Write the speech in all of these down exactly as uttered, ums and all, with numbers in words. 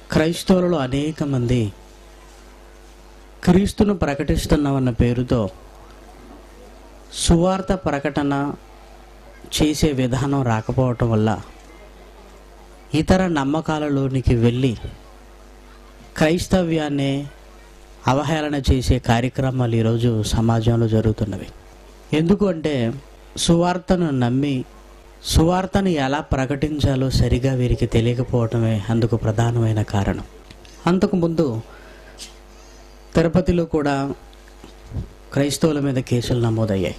క్రైస్తవులలో అనేక మంది క్రీస్తును ప్రకటిస్తున్నామన్న పేరుతో సువార్త ప్రకటన చేసే విధానం రాకపోవటం వల్ల ఇతర నమ్మకాలలోనికి వెళ్ళి క్రైస్తవ్యాన్ని అవహేళన చేసే కార్యక్రమాలు ఈరోజు సమాజంలో జరుగుతున్నవి. ఎందుకు అంటే సువార్తను నమ్మి సువార్తను ఎలా ప్రకటించాలో సరిగా వీరికి తెలియకపోవటమే అందుకు ప్రధానమైన కారణం. అంతకుముందు తిరుపతిలో కూడా క్రైస్తవుల మీద కేసులు నమోదయ్యాయి.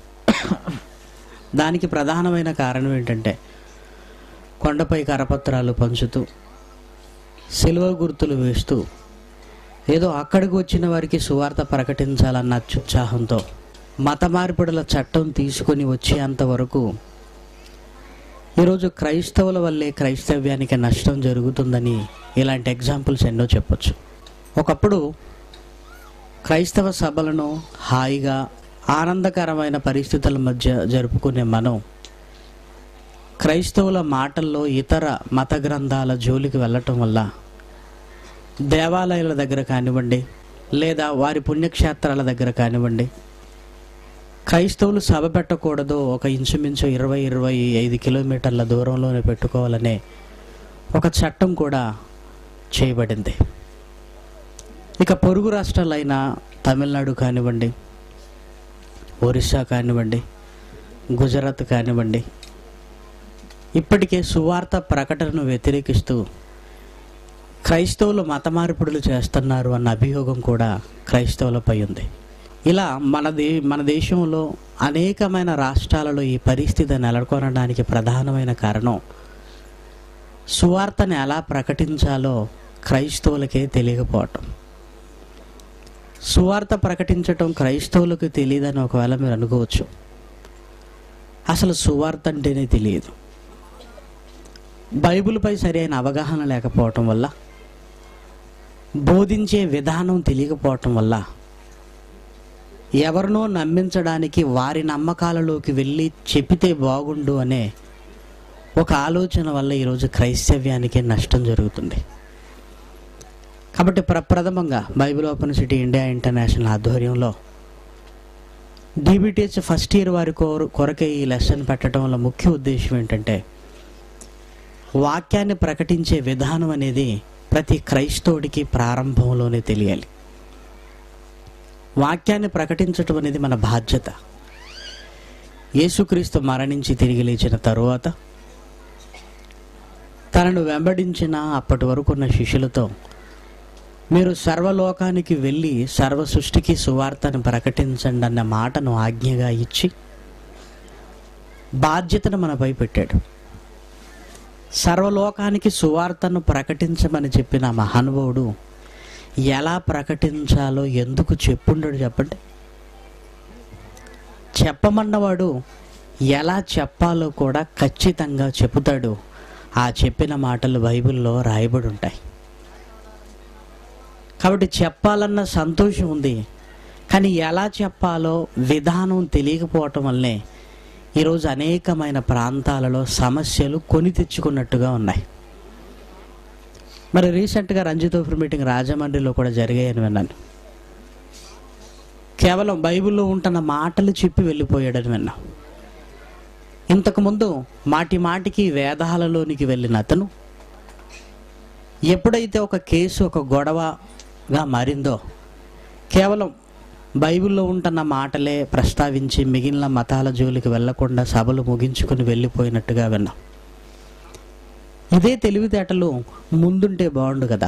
దానికి ప్రధానమైన కారణం ఏంటంటే కొండపై కరపత్రాలు పంచుతూ సిలువ గుర్తులు వేస్తూ ఏదో అక్కడికి వచ్చిన వారికి సువార్త ప్రకటించాలన్న అత్యుత్సాహంతో మత మార్పిడుల చట్టం తీసుకొని వచ్చేంతవరకు ఈరోజు క్రైస్తవుల వల్లే క్రైస్తవ్యానికి నష్టం జరుగుతుందని ఇలాంటి ఎగ్జాంపుల్స్ ఎన్నో చెప్పొచ్చు. ఒకప్పుడు క్రైస్తవ సభలను హాయిగా ఆనందకరమైన పరిస్థితుల మధ్య జరుపుకునే మనం క్రైస్తవుల మాటల్లో ఇతర మత గ్రంథాల జోలికి వెళ్ళటం వల్ల దేవాలయాల దగ్గర కానివ్వండి లేదా వారి పుణ్యక్షేత్రాల దగ్గర కానివ్వండి క్రైస్తవులు సభ పెట్టకూడదు, ఒక ఇంచుమించు ఇరవై ఇరవై ఐదు కిలోమీటర్ల దూరంలోనే పెట్టుకోవాలనే ఒక చట్టం కూడా చేయబడింది. ఇక పొరుగు రాష్ట్రాలైన తమిళనాడు కానివ్వండి, ఒరిస్సా కానివ్వండి, గుజరాత్ కానివ్వండి ఇప్పటికే సువార్త ప్రకటనను వ్యతిరేకిస్తూ క్రైస్తవులు మత మార్పిడులు చేస్తున్నారు అన్న అభియోగం కూడా క్రైస్తవులపై ఉంది. ఇలా మన దే మన దేశంలో అనేకమైన రాష్ట్రాలలో ఈ పరిస్థితి నెలకొనడానికి ప్రధానమైన కారణం సువార్తను ఎలా ప్రకటించాలో క్రైస్తవులకే తెలియకపోవటం. సువార్త ప్రకటించటం క్రైస్తవులకు తెలియదని ఒకవేళ మీరు అనుకోవచ్చు. అసలు సువార్త అంటేనే తెలియదు. బైబిల్పై సరైన అవగాహన లేకపోవటం వల్ల, బోధించే విధానం తెలియకపోవటం వల్ల ఎవరినో నమ్మించడానికి వారి నమ్మకాలలోకి వెళ్ళి చెప్పితే బాగుండు అనే ఒక ఆలోచన వల్ల ఈరోజు క్రైస్తవ్యానికి నష్టం జరుగుతుంది. కాబట్టి ప్రప్రథమంగా Bible open city India international ఆధ్వర్యంలో డిబిటిహెచ్ ఫస్ట్ ఇయర్ వారి కొర కొరకే ఈ లెసన్ పెట్టడం వల్ల ముఖ్య ఉద్దేశం ఏంటంటే వాక్యాన్ని ప్రకటించే విధానం అనేది ప్రతి క్రైస్తవుడికి ప్రారంభంలోనే తెలియాలి. వాక్యాన్ని ప్రకటించటం అనేది మన బాధ్యత. యేసుక్రీస్తు మరణించి తిరిగి లేచిన తరువాత తనను వెంబడించిన అప్పటి వరకు ఉన్న శిష్యులతో మీరు సర్వలోకానికి వెళ్ళి సర్వ సృష్టికి సువార్తను ప్రకటించండి అన్న మాటను ఆజ్ఞగా ఇచ్చి బాధ్యతను మనపై పెట్టాడు. సర్వలోకానికి సువార్తను ప్రకటించమని చెప్పిన మహానుభావుడు ఎలా ప్రకటించాలో ఎందుకు చెప్పుండడు చెప్పండి. చెప్పమన్నవాడు ఎలా చెప్పాలో కూడా ఖచ్చితంగా చెబుతాడు. ఆ చెప్పిన మాటలు బైబిల్లో రాయబడి ఉంటాయి. కాబట్టి చెప్పాలన్న సంతోషం ఉంది, కానీ ఎలా చెప్పాలో విధానం తెలియకపోవటం వల్లే ఈరోజు అనేకమైన ప్రాంతాలలో సమస్యలు కొని తెచ్చుకున్నట్టుగా ఉన్నాయి. మరి రీసెంట్గా రంజితోఫర్ మీటింగ్ రాజమండ్రిలో కూడా జరిగాయని విన్నాను. కేవలం బైబిల్లో ఉంటున్న మాటలు చెప్పి వెళ్ళిపోయాడని విన్నాం. ఇంతకుముందు మాటి మాటికి వేదాలలోనికి వెళ్ళిన అతను ఎప్పుడైతే ఒక కేసు ఒక గొడవగా మారిందో కేవలం బైబిల్లో ఉంటున్న మాటలే ప్రస్తావించి మిగిలిన మతాల జోలికి వెళ్లకుండా సభలు ముగించుకుని వెళ్ళిపోయినట్టుగా విన్నాం. ఇదే తెలివితేటలు ముందుంటే బాగుండు కదా.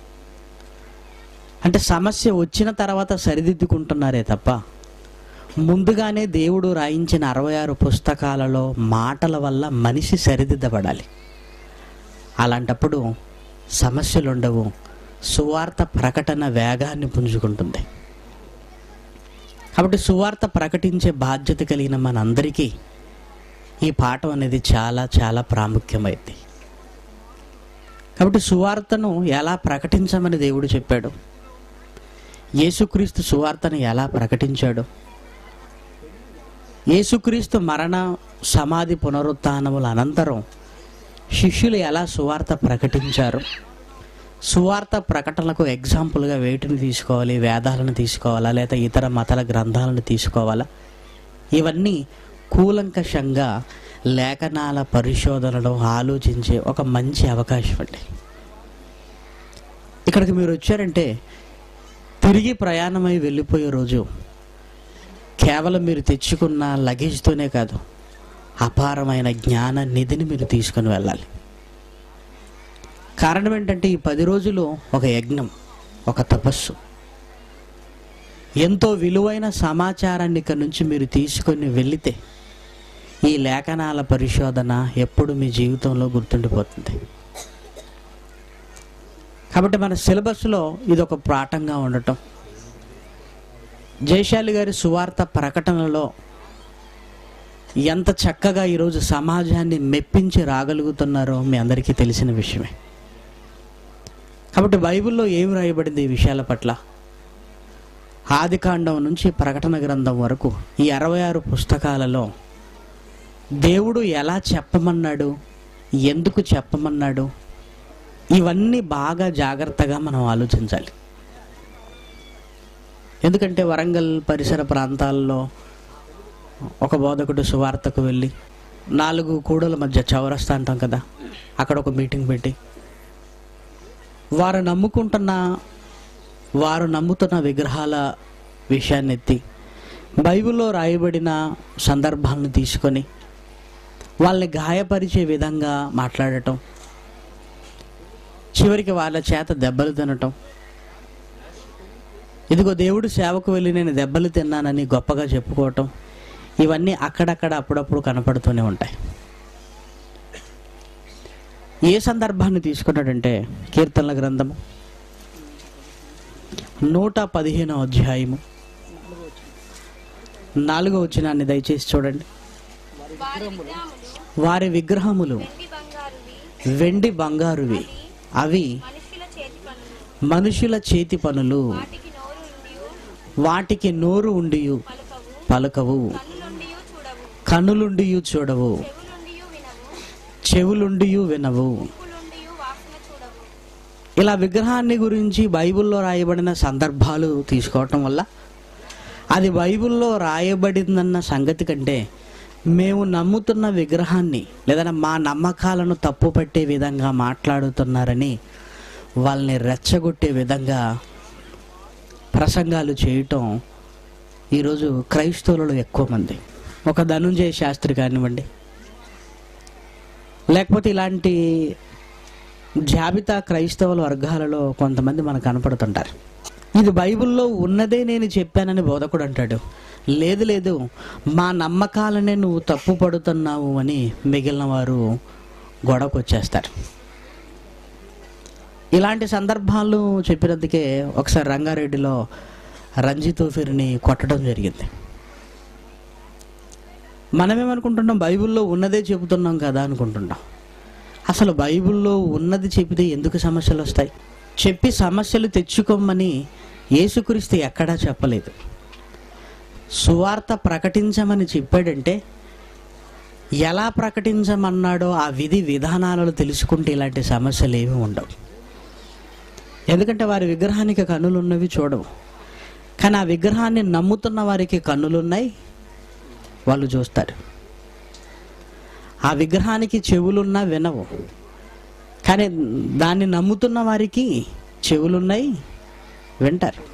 అంటే సమస్య వచ్చిన తర్వాత సరిదిద్దుకుంటున్నారే తప్ప ముందుగానే దేవుడు రాయించిన అరవై ఆరు పుస్తకాలలో మాటల వల్ల మనిషి సరిదిద్దబడాలి. అలాంటప్పుడు సమస్యలు ఉండవు, సువార్త ప్రకటన వేగాన్ని పుంజుకుంటుంది. కాబట్టి సువార్త ప్రకటించే బాధ్యత కలిగిన మనందరికీ ఈ పాఠం అనేది చాలా చాలా ప్రాముఖ్యమైంది. కాబట్టి సువార్తను ఎలా ప్రకటించమని దేవుడు చెప్పాడు, యేసుక్రీస్తు సువార్తను ఎలా ప్రకటించాడు, యేసుక్రీస్తు మరణ సమాధి పునరుత్థానముల అనంతరం శిష్యులు ఎలా సువార్త ప్రకటించారు, సువార్త ప్రకటనలకు ఎగ్జాంపుల్గా వేటిని తీసుకోవాలి, వేదాలను తీసుకోవాలా లేదా ఇతర మతాల గ్రంథాలను తీసుకోవాలా? ఇవన్నీ కూలంకషంగా లేఖనాల పరిశోధనలో ఆలోచించే ఒక మంచి అవకాశం అండి. ఇక్కడికి మీరు వచ్చారంటే తిరిగి ప్రయాణమై వెళ్ళిపోయే రోజు కేవలం మీరు తెచ్చుకున్న లగేజ్తోనే కాదు, అపారమైన జ్ఞాన నిధిని మీరు తీసుకొని వెళ్ళాలి. కారణం ఏంటంటే ఈ పది రోజులు ఒక యజ్ఞం, ఒక తపస్సు. ఎంతో విలువైన సమాచారాన్ని ఇక్కడ నుంచి మీరు తీసుకొని వెళితే ఈ లేఖనాల పరిశోధన ఎప్పుడు మీ జీవితంలో గుర్తుండిపోతుంది. కాబట్టి మన సిలబస్లో ఇది ఒక పాఠంగా ఉండటం, జయశాలి గారి సువార్త ప్రకటనలో ఎంత చక్కగా ఈరోజు సమాజాన్ని మెప్పించి రాగలుగుతున్నారో మీ అందరికీ తెలిసిన విషయమే. కాబట్టి బైబిల్లో ఏమి రాయబడింది ఈ విషయాల పట్ల? ఆదికాండం నుంచి ప్రకటన గ్రంథం వరకు ఈ అరవై ఆరు పుస్తకాలలో దేవుడు ఎలా చెప్పమన్నాడు, ఎందుకు చెప్పమన్నాడు, ఇవన్నీ బాగా జాగ్రత్తగా మనం ఆలోచించాలి. ఎందుకంటే వరంగల్ పరిసర ప్రాంతాల్లో ఒక బోధకుడు సువార్తకు వెళ్ళి నాలుగు కూడల మధ్య చౌరస్తా అంటాం కదా, అక్కడ ఒక మీటింగ్ పెట్టి వారు నమ్ముకుంటున్న వారు నమ్ముతున్న విగ్రహాల విషయాన్ని ఎత్తి బైబిల్లో రాయబడిన సందర్భాలను తీసుకొని వాళ్ళని గాయపరిచే విధంగా మాట్లాడటం, చివరికి వాళ్ళ చేత దెబ్బలు తినటం. ఇదిగో దేవుడు సేవకు వెళ్ళి నేను దెబ్బలు తిన్నానని గొప్పగా చెప్పుకోవటం, ఇవన్నీ అక్కడక్కడ అప్పుడప్పుడు కనపడుతూనే ఉంటాయి. ఏ సందర్భాన్ని తీసుకున్నాడంటే కీర్తనల గ్రంథము నూట పదిహేనో అధ్యాయము నాలుగో వచనాన్ని దయచేసి చూడండి. వారి విగ్రహములు వెండి బంగారువి, అవి మనుషుల చేతి పనులు, వాటికి నోరు ఉండియు పలకవు, కన్నులుండియు చూడవు, చెవులుండియు వినవు. ఇలా విగ్రహాన్ని గురించి బైబిల్లో రాయబడిన సందర్భాలు తీసుకోవటం వల్ల అది బైబిల్లో రాయబడిందన్న సంగతి కంటే మేము నమ్ముతున్న విగ్రహాన్ని లేదా మా నమ్మకాలను తప్పు పట్టే విధంగా మాట్లాడుతున్నారని వాళ్ళని రెచ్చగొట్టే విధంగా ప్రసంగాలు చేయటం ఈరోజు క్రైస్తవులలో ఎక్కువ మంది. ఒక ధనుంజయ శాస్త్రి కానివ్వండి, లేకపోతే ఇలాంటి జాబితా క్రైస్తవుల వర్గాలలో కొంతమంది మనకు కనపడుతుంటారు. ఇది బైబిల్లో ఉన్నదే నేను చెప్పానని బోధకుడు అంటాడు. లేదు లేదు మా నమ్మకాలనే నువ్వు తప్పు పడుతున్నావు అని మిగిలిన వారు గొడవకు వచ్చేస్తారు. ఇలాంటి సందర్భాలు చెప్పినందుకే ఒకసారి రంగారెడ్డిలో రంజిత్ తోఫీర్ని కొట్టడం జరిగింది. మనమేమనుకుంటున్నాం, బైబిల్లో ఉన్నదే చెబుతున్నాం కదా అనుకుంటున్నాం. అసలు బైబిల్లో ఉన్నది చెబితే ఎందుకు సమస్యలు వస్తాయి? చెప్పి సమస్యలు తెచ్చుకోమని యేసుక్రీస్తు ఎక్కడా చెప్పలేదు. సువార్త ప్రకటించమని చెప్పాడంటే ఎలా ప్రకటించమన్నాడో ఆ విధి విధానాలను తెలుసుకుంటే ఇలాంటి సమస్యలు ఏమీ ఉండవు. ఎందుకంటే వారి విగ్రహానికి కన్నులు ఉన్నవి చూడవు, కానీ ఆ విగ్రహాన్ని నమ్ముతున్న వారికి కన్నులున్నాయి, వాళ్ళు చూస్తారు. ఆ విగ్రహానికి చెవులున్నా వినవు, కానీ దాన్ని నమ్ముతున్న వారికి చెవులున్నాయి, వింటారు.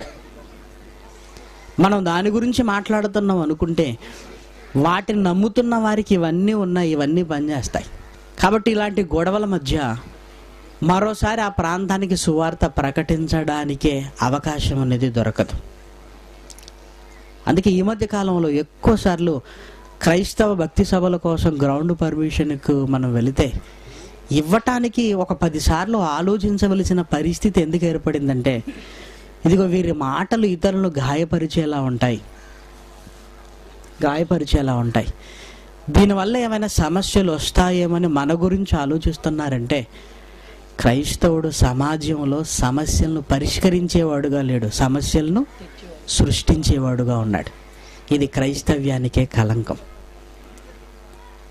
మనం దాని గురించి మాట్లాడుతున్నాం అనుకుంటే వాటిని నమ్ముతున్న వారికి ఇవన్నీ ఉన్నాయి, ఇవన్నీ పనిచేస్తాయి. కాబట్టి ఇలాంటి గొడవల మధ్య మరోసారి ఆ ప్రాంతానికి సువార్త ప్రకటించడానికే అవకాశం అనేది దొరకదు. అందుకే ఈ మధ్య కాలంలో ఎక్కువ సార్లు క్రైస్తవ భక్తి సభల కోసం గ్రౌండ్ పర్మిషన్కు మనం వెళితే ఇవ్వటానికి ఒక పదిసార్లు ఆలోచించవలసిన పరిస్థితి ఎందుకు ఏర్పడిందంటే, ఇదిగో వీరి మాటలు ఇతరులను గాయపరిచేలా ఉంటాయి గాయపరిచేలా ఉంటాయి దీనివల్ల ఏమైనా సమస్యలు వస్తాయేమని మన గురించి ఆలోచిస్తున్నారంటే, క్రైస్తవుడు సమాజంలో సమస్యలను పరిష్కరించేవాడుగా లేడు, సమస్యలను సృష్టించేవాడుగా ఉన్నాడు. ఇది క్రైస్తవ్యానికే కలంకం.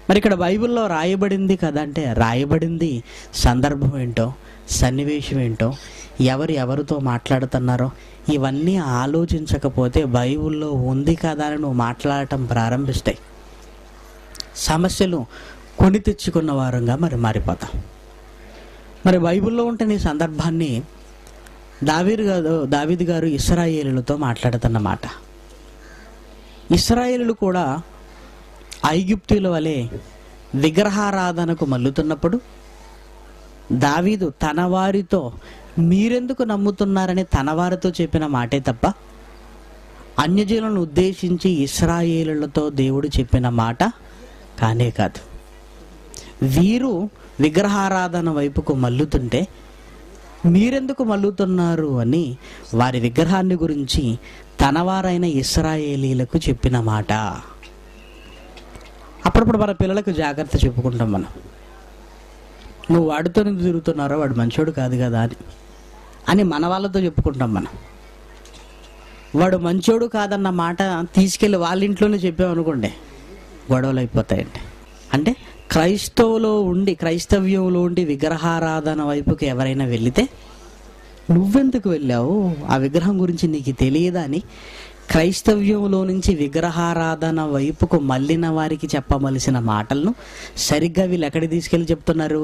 మరి ఇక్కడ బైబిల్లో రాయబడింది కదా అంటే రాయబడింది సందర్భం ఏంటో, సన్నివేశం ఏంటో, ఎవరు ఎవరితో మాట్లాడుతున్నారో ఇవన్నీ ఆలోచించకపోతే బైబిల్లో ఉంది కదా అని నువ్వు మాట్లాడటం ప్రారంభిస్తాయి. సమస్యలు కొని తెచ్చుకున్న వారంగా మరి మారిపోతాం. మరి బైబిల్లో ఉంటే నీ సందర్భాన్ని దావీదు గారు దావీదు గారు ఇశ్రాయేలులతో మాట్లాడుతున్న మాట. ఇశ్రాయేలులు కూడా ఐగుప్తీయుల వలె విగ్రహారాధనకు మల్లుతున్నప్పుడు దావీదు తన వారితో మీరెందుకు నమ్ముతున్నారని తన వారితో చెప్పిన మాటే తప్ప అన్యజనులను ఉద్దేశించి ఇశ్రాయేలులతో దేవుడు చెప్పిన మాట కానే కాదు. వీరు విగ్రహారాధన వైపుకు మల్లుతుంటే మీరెందుకు మల్లుతున్నారు అని వారి విగ్రహాన్ని గురించి తనవారైన ఇశ్రాయేలీలకు చెప్పిన మాట. అప్పుడప్పుడు మన పిల్లలకు జాగ్రత్త చెప్పుకుంటాం మనం, నువ్వు వాడితో ఎందుకు తిరుగుతున్నారో వాడు మంచోడు కాదు కదా అని అని మన వాళ్ళతో చెప్పుకుంటాం మనం. వాడు మంచోడు కాదన్న మాట తీసుకెళ్ళి వాళ్ళ ఇంట్లోనే చెప్పామనుకోండి గొడవలు అయిపోతాయండి. అంటే క్రైస్తవులో ఉండి క్రైస్తవ్యంలో ఉండి విగ్రహారాధన వైపుకి ఎవరైనా వెళితే నువ్వెందుకు వెళ్ళావు, ఆ విగ్రహం గురించి నీకు తెలియదా అని క్రైస్తవ్యంలో నుంచి విగ్రహారాధన వైపుకు మళ్ళిన వారికి చెప్పవలసిన మాటలను సరిగ్గా వీళ్ళు ఎక్కడికి తీసుకెళ్ళి చెప్తున్నారు?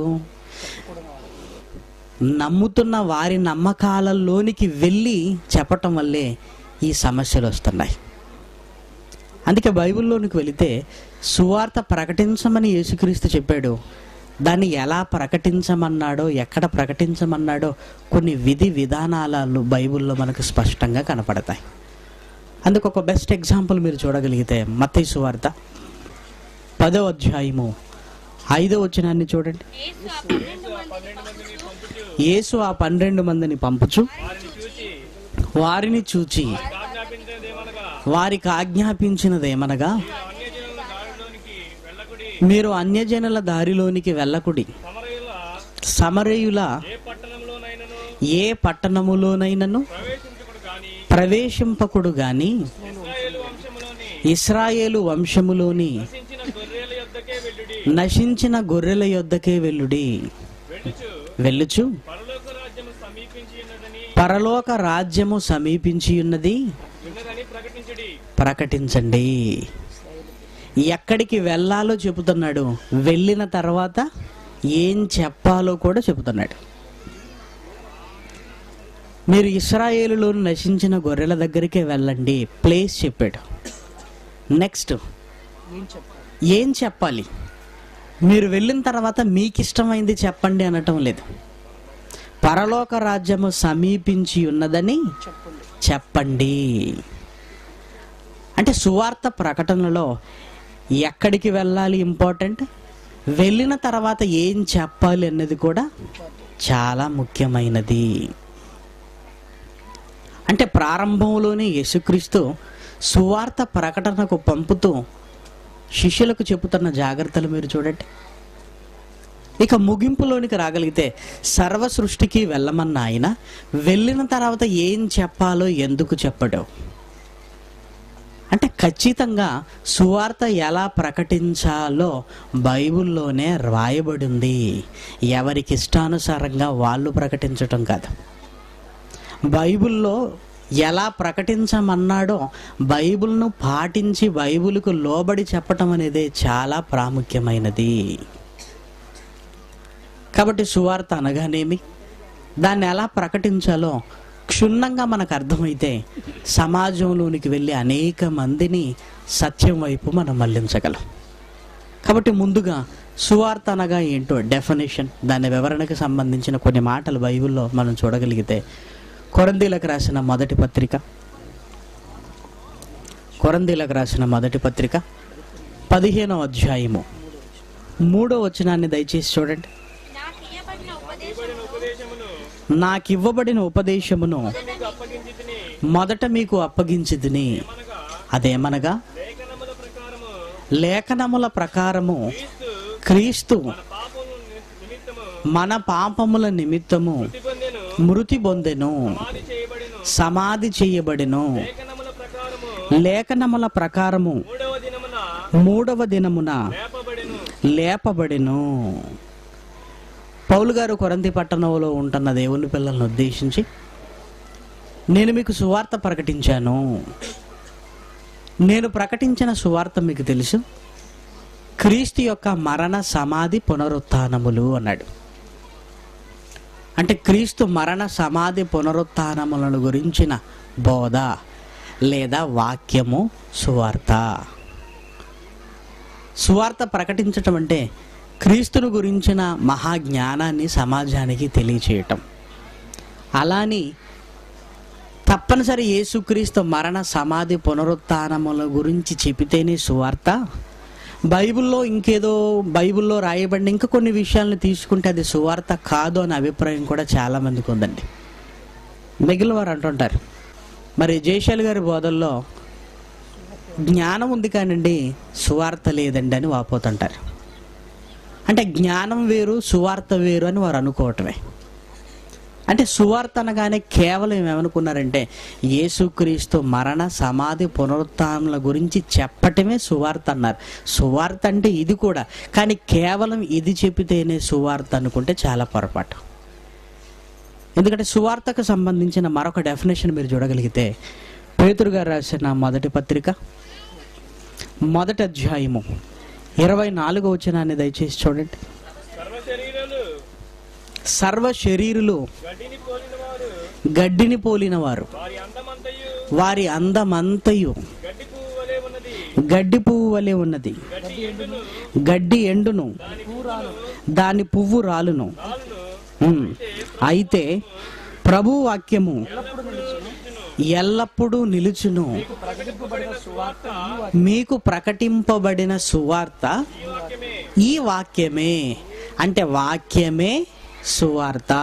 నమ్ముతున్న వారి నమ్మకాలలోనికి వెళ్ళి చెప్పటం వల్లే ఈ సమస్యలు వస్తున్నాయి. అందుకే బైబిల్లోనికి వెళితే సువార్త ప్రకటించమని యేసుక్రీస్తు చెప్పాడు. దాన్ని ఎలా ప్రకటించమన్నాడో, ఎక్కడ ప్రకటించమన్నాడో కొన్ని విధి విధానాలు బైబిల్లో మనకు స్పష్టంగా కనపడతాయి. అందుకు ఒక బెస్ట్ ఎగ్జాంపుల్ మీరు చూడగలిగితే మత్తయి సువార్త పదో అధ్యాయము ఐదో వచనాన్ని చూడండి. యేసు ఆ పన్నెండు మందిని పంపుచు వారిని చూచి వారికి ఆజ్ఞాపించినదేమనగా, మీరు అన్యజనుల దారిలోనికి వెళ్ళకుడి, సమరయుల ఏ పట్టణములోనైనను ప్రవేశింపకుడు గాని ఇశ్రాయేలు వంశములోని నశించిన గొర్రెల యొద్దకే వెళ్ళుడి. వెళ్ళుచు పరలోక రాజ్యము సమీపించి ఉన్నది ప్రకటించండి. ఎక్కడికి వెళ్ళాలో చెబుతున్నాడు, వెళ్ళిన తర్వాత ఏం చెప్పాలో కూడా చెబుతున్నాడు. మీరు ఇశ్రాయేలులో నశించిన గొర్రెల దగ్గరికే వెళ్ళండి, ప్లేస్ చెప్పాడు. నెక్స్ట్ ఏం చెప్పాలి, మీరు వెళ్ళిన తర్వాత మీకు ఇష్టమైంది చెప్పండి అనటం లేదు. పరలోక రాజ్యము సమీపించి ఉన్నదని చెప్పండి. అంటే సువార్త ప్రకటనలో ఎక్కడికి వెళ్ళాలి ఇంపార్టెంట్, వెళ్ళిన తర్వాత ఏం చెప్పాలి అన్నది కూడా చాలా ముఖ్యమైనది. అంటే ప్రారంభంలోనే యేసుక్రీస్తు సువార్త ప్రకటనకు పంపుతూ శిష్యులకు చెబుతున్న జాగ్రత్తలు మీరు చూడండి. ఇక ముగింపులోనికి రాగలిగితే సర్వ సృష్టికి వెళ్ళమన్న ఆయన వెళ్ళిన తర్వాత ఏం చెప్పాలో ఎందుకు చెప్పడు అంటే ఖచ్చితంగా సువార్త ఎలా ప్రకటించాలో బైబిల్లోనే రాయబడింది. ఎవరికి ఇష్టానుసారంగా వాళ్ళు ప్రకటించటం కాదు. బైబిల్లో ఎలా ప్రకటించమన్నాడో బైబిల్ను పాటించి బైబిల్కు లోబడి చెప్పటం అనేది చాలా ప్రాముఖ్యమైనది. కాబట్టి సువార్త అనగానేమి, దాన్ని ఎలా ప్రకటించాలో క్షుణ్ణంగా మనకు అర్థమైతే సమాజంలోనికి వెళ్ళి అనేక మందిని సత్యం వైపు మనం మళ్లించగలం. కాబట్టి ముందుగా సువార్త అనగా ఏంటో డెఫినేషన్, దాని వివరణకు సంబంధించిన కొన్ని మాటలు బైబిల్లో మనం చూడగలిగితే, కొరింథీయులకు రాసిన మొదటి పత్రిక కొరింథీయులకు రాసిన మొదటి పత్రిక పదిహేనవ అధ్యాయము మూడో వచనాన్ని దయచేసి చూడండి. నాకివ్వబడిన ఉపదేశమును మొదట మీకు అప్పగించితిని, అదేమనగా లేఖనముల ప్రకారము క్రీస్తు మన పాపముల నిమిత్తము మృతి పొందెను, సమాధి చేయబడెను, లేఖనముల ప్రకారము మూడవ దినమున లేపబడెను. పౌలు గారు కొరింథీ పట్టణంలో ఉంటున్న దేవుని పిల్లలను ఉద్దేశించి, నేను మీకు సువార్త ప్రకటించాను. నేను ప్రకటించిన సువార్త మీకు తెలుసు, క్రీస్తు యొక్క మరణ సమాధి పునరుత్థానములు అన్నాడు. అంటే క్రీస్తు మరణ సమాధి పునరుత్థానములను గురించిన బోధ లేదా వాక్యము సువార్త. సువార్త ప్రకటించటం అంటే క్రీస్తును గురించిన మహాజ్ఞానాన్ని సమాజానికి తెలియచేయటం. అలాని తప్పనిసరి యేసుక్రీస్తు మరణ సమాధి పునరుత్థానముల గురించి చెబితేనే సువార్త, బైబిల్లో ఇంకేదో బైబిల్లో రాయబడిన ఇంకా కొన్ని విషయాలను తీసుకుంటే అది సువార్త కాదు అనే అభిప్రాయం కూడా చాలామందికి ఉందండి. మిగిలిన వారు అంటుంటారు, మరి జయశాలి గారి బోధల్లో జ్ఞానం ఉంది కానండి సువార్త లేదండి అని వాపోతుంటారు. అంటే జ్ఞానం వేరు సువార్త వేరు అని వారు అనుకోవటమే. అంటే సువార్త అనగానే కేవలం ఏమనుకున్నారంటే యేసుక్రీస్తు మరణ సమాధి పునరుత్థానముల గురించి చెప్పటమే సువార్త అన్నారు. సువార్త అంటే ఇది కూడా, కానీ కేవలం ఇది చెప్పితేనే సువార్త అనుకుంటే చాలా పొరపాటు. ఎందుకంటే సువార్తకు సంబంధించిన మరొక డెఫినేషన్ మీరు చూడగలిగితే పేతురు గారు రాసిన మొదటి పత్రిక మొదటి అధ్యాయము ఇరవై నాలుగో వచనాన్ని దయచేసి చూడండి. సర్వ శరీరులు గడ్డిని పోలిన వారు, వారి అందమంతయు గడ్డి పువ్వు వలె ఉన్నది. గడ్డి ఎండును, దాని పువ్వు రాలును. అయితే ప్రభు వాక్యము ఎల్లప్పుడూ నిలుచును. మీకు ప్రకటింపబడిన సువార్త ఈ వాక్యమే. అంటే వాక్యమే సువార్త.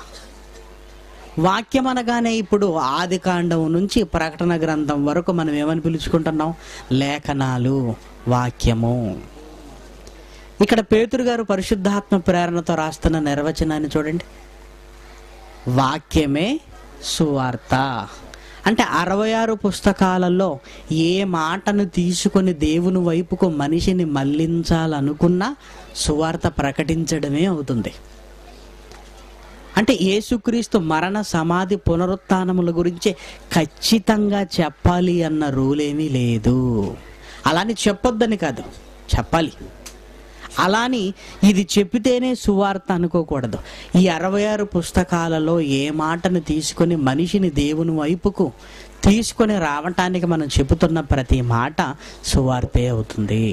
వాక్యం అనగానే ఇప్పుడు ఆది కాండం నుంచి ప్రకటన గ్రంథం వరకు మనం ఏమని పిలుచుకుంటున్నాం? లేఖనాలు, వాక్యము. ఇక్కడ పేతురు గారు పరిశుద్ధాత్మ ప్రేరణతో రాస్తున్న నిర్వచనాన్ని చూడండి. వాక్యమే సువార్త. అంటే అరవై ఆరు పుస్తకాలలో ఏ మాటను తీసుకొని దేవుని వైపుకు మనిషిని మళ్లించాలనుకున్నా సువార్త ప్రకటించడమే అవుతుంది. అంటే యేసుక్రీస్తు మరణ సమాధి పునరుత్థానముల గురించి ఖచ్చితంగా చెప్పాలి అన్న రూల్ ఏమీ లేదు. అలాని చెప్పొద్దని కాదు, చెప్పాలి. అలాని ఇది చెప్పితేనే సువార్త అనుకోకూడదు. ఈ అరవై ఆరు పుస్తకాలలో ఏ మాటను తీసుకొని మనిషిని దేవుని వైపుకు తీసుకొని రావటానికి మనం చెబుతున్న ప్రతి మాట సువార్తే అవుతుంది.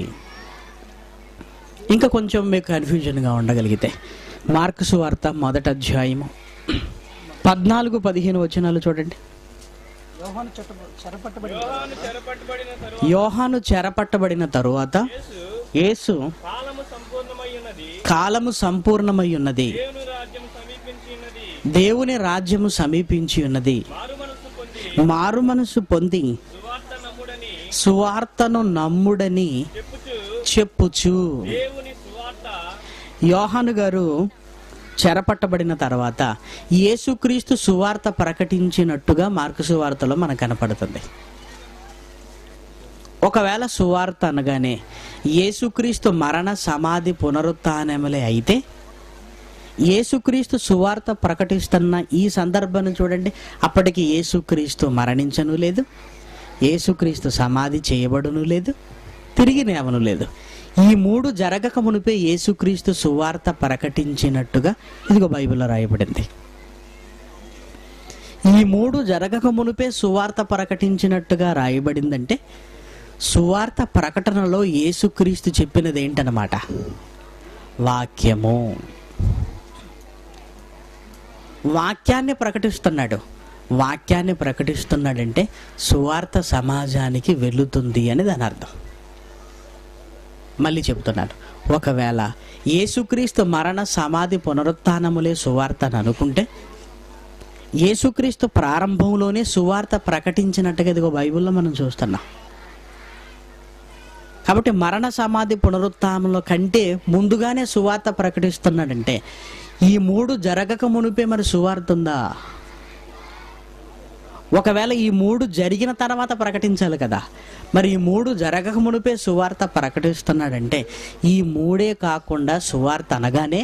ఇంకా కొంచెం మీకు కన్ఫ్యూజన్గా ఉండగలిగితే మార్కు సువార్త మొదటి అధ్యాయము పద్నాలుగు పదిహేను వచనాలు చూడండి. యోహాను చెరపట్టబడిన తరువాత యేసు కాలము సంపూర్ణమై ఉన్నది, దేవుని రాజ్యము సమీపించి ఉన్నది, మారు మనసు పొంది సువార్తను నమ్ముడని చెప్పుచు. యోహాను గారు చెరపట్టబడిన తర్వాత యేసుక్రీస్తు సువార్త ప్రకటించినట్టుగా మార్కు సువార్తలో మనకు కనపడుతుంది. ఒకవేళ సువార్త అనగానే యేసుక్రీస్తు మరణ సమాధి పునరుత్థానములే అయితే యేసుక్రీస్తు సువార్త ప్రకటిస్తున్న ఈ సందర్భాన్ని చూడండి. అప్పటికి యేసుక్రీస్తు మరణించను లేదు, యేసుక్రీస్తు సమాధి చేయబడును లేదు, తిరిగి లేవను లేదు. ఈ మూడు జరగక మునిపే యేసుక్రీస్తు సువార్త ప్రకటించినట్టుగా ఇదిగో బైబిల్లో రాయబడింది. ఈ మూడు జరగక మునిపే సువార్త ప్రకటించినట్టుగా రాయబడిందంటే సువార్త ప్రకటనలో యేసుక్రీస్తు చెప్పినది ఏంటన్నమాట? వాక్యము. వాక్యాన్ని ప్రకటిస్తున్నాడు. వాక్యాన్ని ప్రకటిస్తున్నాడంటే సువార్త సమాజానికి వెళుతుంది అని దాని అర్థం. మళ్ళీ చెబుతున్నాను, ఒకవేళ యేసుక్రీస్తు మరణ సమాధి పునరుత్థానములే సువార్త అని అనుకుంటే యేసుక్రీస్తు ప్రారంభంలోనే సువార్త ప్రకటించినట్టుగా ఇదిగో బైబిల్లో మనం చూస్తున్నాం. కాబట్టి మరణ సమాధి పునరుత్థానముల కంటే ముందుగానే సువార్త ప్రకటిస్తున్నాడంటే ఈ మూడు జరగక మునిపే మరి సువార్త ఉందా? ఒకవేళ ఈ మూడు జరిగిన తర్వాత ప్రకటించాలి కదా, మరి ఈ మూడు జరగక మునిపే సువార్త ప్రకటిస్తున్నాడంటే ఈ మూడే కాకుండా సువార్త అనగానే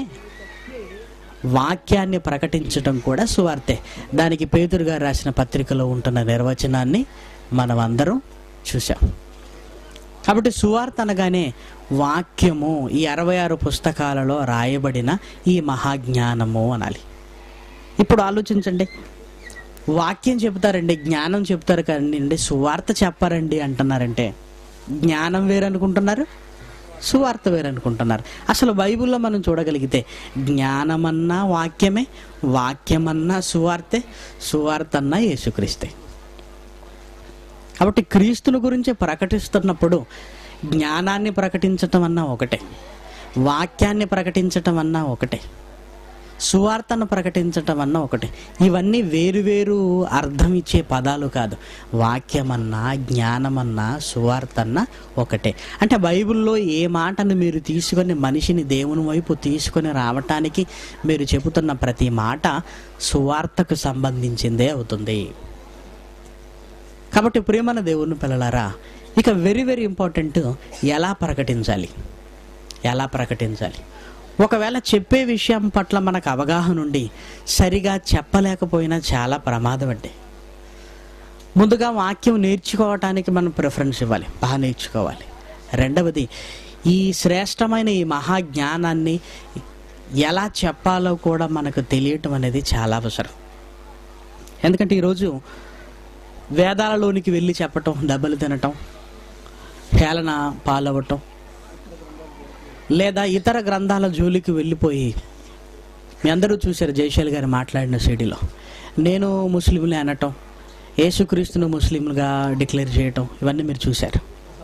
వాక్యాన్ని ప్రకటించడం కూడా సువార్తే. దానికి పేతురు గారు రాసిన పత్రికలో ఉంటున్న నిర్వచనాన్ని మనం అందరం చూసాం. కాబట్టి సువార్త అనగానే వాక్యము, ఈ అరవై ఆరు పుస్తకాలలో రాయబడిన ఈ మహాజ్ఞానము అనాలి. ఇప్పుడు ఆలోచించండి, వాక్యం చెప్తారండి, జ్ఞానం చెప్తారు కానీ సువార్త చెప్పారండి అంటున్నారంటే జ్ఞానం వేరనుకుంటున్నారు, సువార్త వేరనుకుంటున్నారు. అసలు బైబిల్లో మనం చూడగలిగితే జ్ఞానమన్నా వాక్యమే, వాక్యమన్నా సువార్తే, సువార్త అన్నా యేసుక్రీస్తే. కాబట్టి క్రీస్తుని గురించి ప్రకటిస్తున్నప్పుడు జ్ఞానాన్ని ప్రకటించటం అన్నా ఒకటే, వాక్యాన్ని ప్రకటించటం అన్నా ఒకటే, సువార్తను ప్రకటించటం అన్నా ఒకటే. ఇవన్నీ వేరువేరు అర్థం ఇచ్చే పదాలు కాదు. వాక్యమన్నా, జ్ఞానమన్నా, సువార్త అన్నా ఒకటే. అంటే బైబిల్లో ఏ మాటను మీరు తీసుకొని మనిషిని దేవుని వైపు తీసుకొని రావటానికి మీరు చెబుతున్న ప్రతి మాట సువార్తకు సంబంధించిందే అవుతుంది. కాబట్టి ప్రియమైన దేవుని పిల్లలారా, ఇక వెరీ వెరీ ఇంపార్టెంట్, ఎలా ప్రకటించాలి, ఎలా ప్రకటించాలి. ఒకవేళ చెప్పే విషయం పట్ల మనకు అవగాహన ఉండి సరిగా చెప్పలేకపోయినా చాలా ప్రమాదం అండి. ముందుగా వాక్యం నేర్చుకోవటానికి మనం ప్రిఫరెన్స్ ఇవ్వాలి, బాగా నేర్చుకోవాలి. రెండవది, ఈ శ్రేష్టమైన ఈ మహాజ్ఞానాన్ని ఎలా చెప్పాలో కూడా మనకు తెలియటం అనేది చాలా అవసరం. ఎందుకంటే ఈరోజు వేదాలలోనికి వెళ్ళి చెప్పటం, దెబ్బలు తినటం, హేళన పాలవటం, లేదా ఇతర గ్రంథాల జోలికి వెళ్ళిపోయి, మీ అందరూ చూశారు జయశాలి గారు మాట్లాడిన సీడీలో, నేను ముస్లింలే అనటం, యేసుక్రీస్తును ముస్లింలుగా డిక్లేర్ చేయటం, ఇవన్నీ మీరు చూశారు.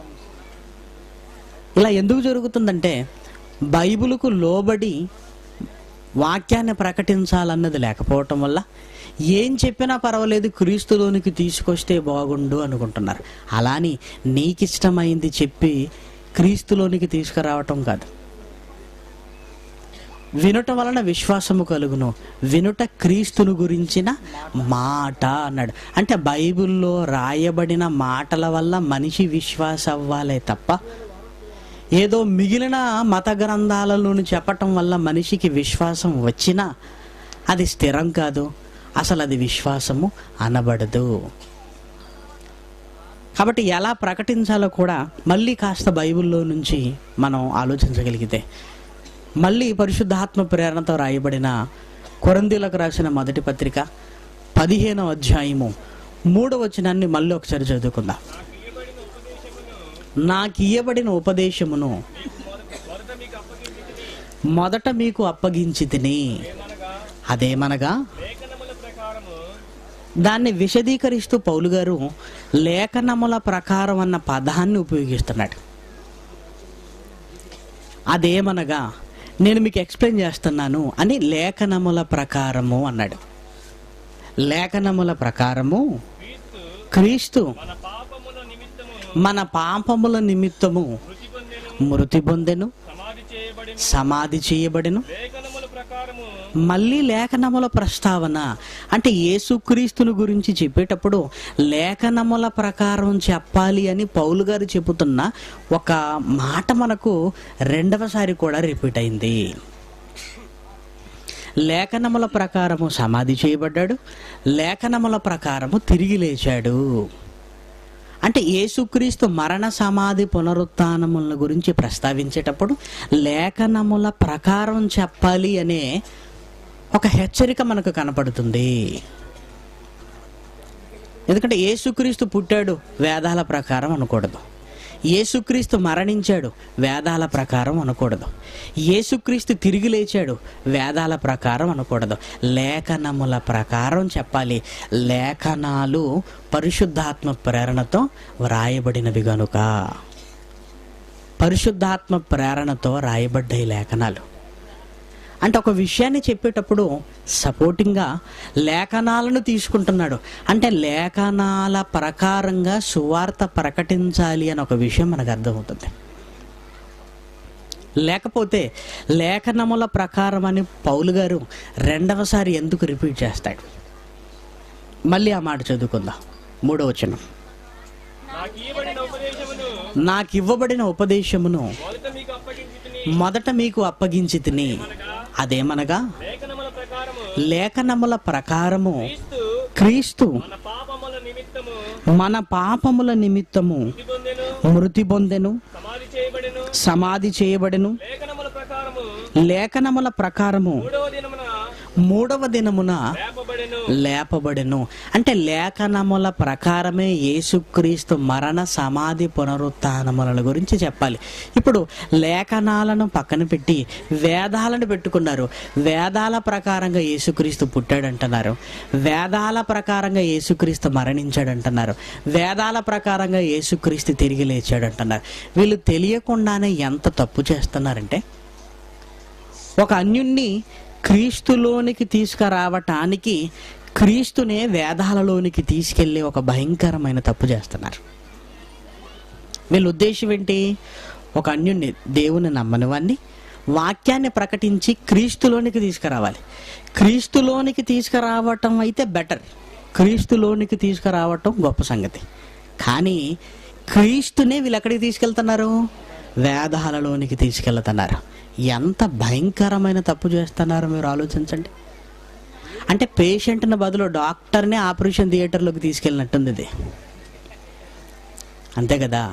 ఇలా ఎందుకు జరుగుతుందంటే బైబిలుకు లోబడి వాక్యాన్ని ప్రకటించాలన్నది లేకపోవటం వల్ల ఏం చెప్పినా పర్వాలేదు, క్రీస్తులోనికి తీసుకొస్తే బాగుండు అనుకుంటున్నారు. అలాని నీకిష్టమైంది చెప్పి క్రీస్తులోనికి తీసుకురావటం కాదు. వినుట వలన విశ్వాసము కలుగును, వినుట క్రీస్తును గురించిన మాట అన్నాడు. అంటే బైబిల్లో రాయబడిన మాటల వల్ల మనిషి విశ్వాసం అవ్వాలే తప్ప ఏదో మిగిలిన మత గ్రంథాలలోని చెప్పటం వల్ల మనిషికి విశ్వాసం వచ్చినా అది స్థిరం కాదు, అసలు అది విశ్వాసము అనబడదు. కాబట్టి ఎలా ప్రకటించాలో కూడా మళ్ళీ కాస్త బైబిల్లో నుంచి మనం ఆలోచించగలిగితే, మళ్ళీ పరిశుద్ధాత్మ ప్రేరణతో రాయబడిన కొరింథీయులకు రాసిన మొదటి పత్రిక పదిహేనవ అధ్యాయము మూడవ వచనాన్ని మళ్ళీ ఒకసారి చదువుకుందాం. నాకు ఇయ్యబడిన ఉపదేశమును మొదట మీకు అప్పగించి తిని, అదేమనగా దాన్ని విశదీకరిస్తూ పౌలు గారు లేఖనముల ప్రకారం అన్న పదాన్ని ఉపయోగిస్తున్నాడు. అదేమనగా నేను మీకు ఎక్స్ప్లెయిన్ చేస్తున్నాను అని లేఖనముల ప్రకారము అన్నాడు. లేఖనముల ప్రకారము క్రీస్తు మన పాపముల నిమిత్తము మృతి పొందెను, సమాధి చేయబడెను. మళ్ళీ లేఖనముల ప్రస్తావన అంటే యేసుక్రీస్తుని గురించి చెప్పేటప్పుడు లేఖనముల ప్రకారం చెప్పాలి అని పౌలు గారు చెబుతున్న ఒక మాట మనకు రెండవసారి కూడా రిపీట్ అయింది. లేఖనముల ప్రకారము సమాధి చేయబడ్డాడు, లేఖనముల ప్రకారము తిరిగి లేచాడు. అంటే యేసుక్రీస్తు మరణ సమాధి పునరుత్థానముల గురించి ప్రస్తావించేటప్పుడు లేఖనముల ప్రకారం చెప్పాలి అనే ఒక హెచ్చరిక మనకు కనపడుతుంది. ఎందుకంటే యేసుక్రీస్తు పుట్టాడు, వేదాల ప్రకారం అనకూడదు. యేసుక్రీస్తు మరణించాడు, వేదాల ప్రకారం అనకూడదు. యేసుక్రీస్తు తిరిగి లేచాడు, వేదాల ప్రకారం అనకూడదు. లేఖనముల ప్రకారం చెప్పాలి. లేఖనాలు పరిశుద్ధాత్మ ప్రేరణతో వ్రాయబడినవి గనుక, పరిశుద్ధాత్మ ప్రేరణతో రాయబడ్డాయి లేఖనాలు. అంటే ఒక విషయాన్ని చెప్పేటప్పుడు సపోర్టింగ్గా లేఖనాలను తీసుకుంటున్నాడు. అంటే లేఖనాల ప్రకారంగా సువార్త ప్రకటించాలి అని ఒక విషయం మనకు అర్థమవుతుంది. లేకపోతే లేఖనముల ప్రకారం అని పౌలు గారు రెండవసారి ఎందుకు రిపీట్ చేస్తాడు? మళ్ళీ ఆ మాట చదువుకుందాం. మూడో వచనం. నాకు ఇవ్వబడిన ఉపదేశమును మొదట మీకు అప్పగించి తిని, అదేమనగా లేఖనముల ప్రకారము క్రీస్తు మన పాపముల నిమిత్తము మృతి పొందెను, సమాధి చేయబడెను, లేఖనముల ప్రకారము మూడవ దినమున లేపబడెను. అంటే లేఖనముల ప్రకారమే యేసుక్రీస్తు మరణ, సమాధి, పునరుత్థానముల గురించి చెప్పాలి. ఇప్పుడు లేఖనాలను పక్కన పెట్టి వేదాలను పెట్టుకున్నారు. వేదాల ప్రకారంగా యేసుక్రీస్తు పుట్టాడంటున్నారు, వేదాల ప్రకారంగా యేసుక్రీస్తు మరణించాడంటున్నారు, వేదాల ప్రకారంగా యేసుక్రీస్తు తిరిగి లేచాడంటున్నారు. వీళ్ళు తెలియకుండానే ఎంత తప్పు చేస్తున్నారంటే, ఒక అన్యుణ్ణి క్రీస్తులోనికి తీసుకురావటానికి క్రీస్తునే వేదాలలోనికి తీసుకెళ్లి ఒక భయంకరమైన తప్పు చేస్తున్నారు. వీళ్ళ ఉద్దేశం ఏంటి? ఒక అన్యుణ్ణి, దేవుని నమ్మని వాడిని వాక్యాన్ని ప్రకటించి క్రీస్తులోనికి తీసుకురావాలి. క్రీస్తులోనికి తీసుకురావటం అయితే బెటర్, క్రీస్తులోనికి తీసుకురావటం గొప్ప సంగతి. కానీ క్రీస్తునే వీళ్ళు ఎక్కడికి తీసుకెళ్తున్నారు? వేదాలలోనికి తీసుకెళ్తున్నారు. ఎంత భయంకరమైన తప్పు చేస్తున్నారు మీరు ఆలోచించండి. అంటే పేషెంట్ని బదులు డాక్టర్నే ఆపరేషన్ థియేటర్లోకి తీసుకెళ్ళినట్టుంది ఇది, అంతే కదా?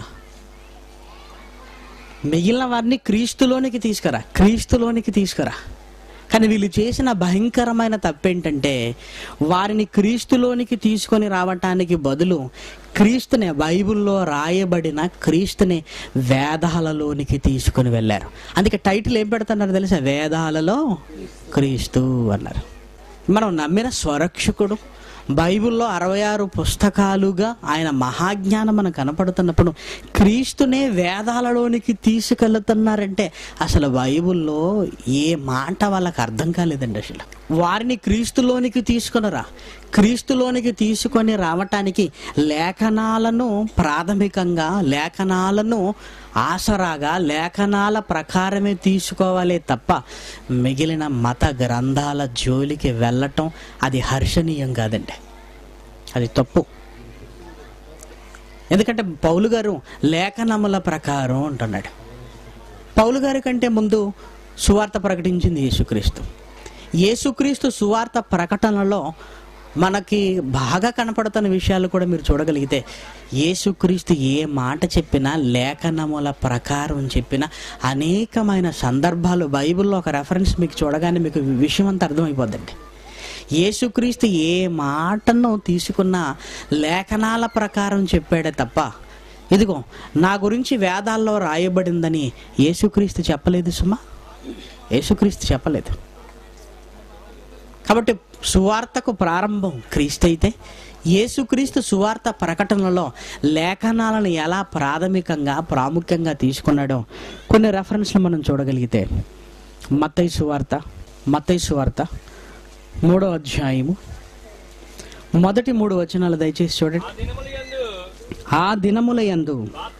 మిగిలిన వారిని క్రీస్తులోనికి తీసుకురా, క్రీస్తులోనికి తీసుకురా. కానీ వీళ్ళు చేసిన భయంకరమైన తప్పేంటంటే, వారిని క్రీస్తులోనికి తీసుకొని రావటానికి బదులు క్రీస్తునే, బైబిల్లో రాయబడిన క్రీస్తుని వేదాలలోనికి తీసుకొని వెళ్ళారు. అందుకే టైటిల్ ఏం పెడుతున్నారు తెలుసా? వేదాలలో క్రీస్తు అన్నారు. మనం నమ్మిన స్వరక్షకుడు, బైబిల్లో అరవై ఆరు పుస్తకాలుగా ఆయన మహాజ్ఞానం మనకు కనపడుతున్నప్పుడు క్రీస్తునే వేదాలలోనికి తీసుకెళ్తున్నారంటే అసలు బైబిల్లో ఏ మాట వాళ్ళకి అర్థం కాలేదండి. అసలు వారిని క్రీస్తులోనికి తీసుకునిరా, క్రీస్తులోనికి తీసుకొని రావటానికి లేఖనాలను ప్రాథమికంగా, లేఖనాలను ఆసరాగా, లేఖనాల ప్రకారమే తీసుకోవాలే తప్ప మిగిలిన మత గ్రంథాల జోలికి వెళ్ళటం అది హర్షణీయం కాదండి, అది తప్పు. ఎందుకంటే పౌలు గారు లేఖనముల ప్రకారం అంటున్నాడు. పౌలు గారి కంటే ముందు సువార్త ప్రకటించింది యేసుక్రీస్తు. యేసుక్రీస్తు సువార్త ప్రకటనలో మనకి బాగా కనపడుతున్న విషయాలు కూడా మీరు చూడగలిగితే, యేసుక్రీస్తు ఏ మాట చెప్పినా లేఖనముల ప్రకారం చెప్పిన అనేకమైన సందర్భాలు బైబిల్లో ఒక రెఫరెన్స్ మీకు చూడగానే మీకు విషయం అంతా అర్థమైపోద్దండి. యేసుక్రీస్తు ఏ మాటను తీసుకున్నా లేఖనాల ప్రకారం చెప్పాడే తప్ప, ఇదిగో నా గురించి వేదాల్లో రాయబడిందని యేసుక్రీస్తు చెప్పలేదు సుమా, యేసుక్రీస్తు చెప్పలేదు. కాబట్టి సువార్తకు ప్రారంభం క్రీస్తు అయితే, యేసుక్రీస్తు సువార్త ప్రకటనలో లేఖనాలను ఎలా ప్రాథమికంగా, ప్రాముఖ్యంగా తీసుకున్నాడో కొన్ని రెఫరెన్స్లు మనం చూడగలిగితే, మత్తయి సువార్త మత్తయి సువార్త మూడో అధ్యాయము మొదటి మూడు వచనాలు దయచేసి చూడండి. ఆ దినముల యందు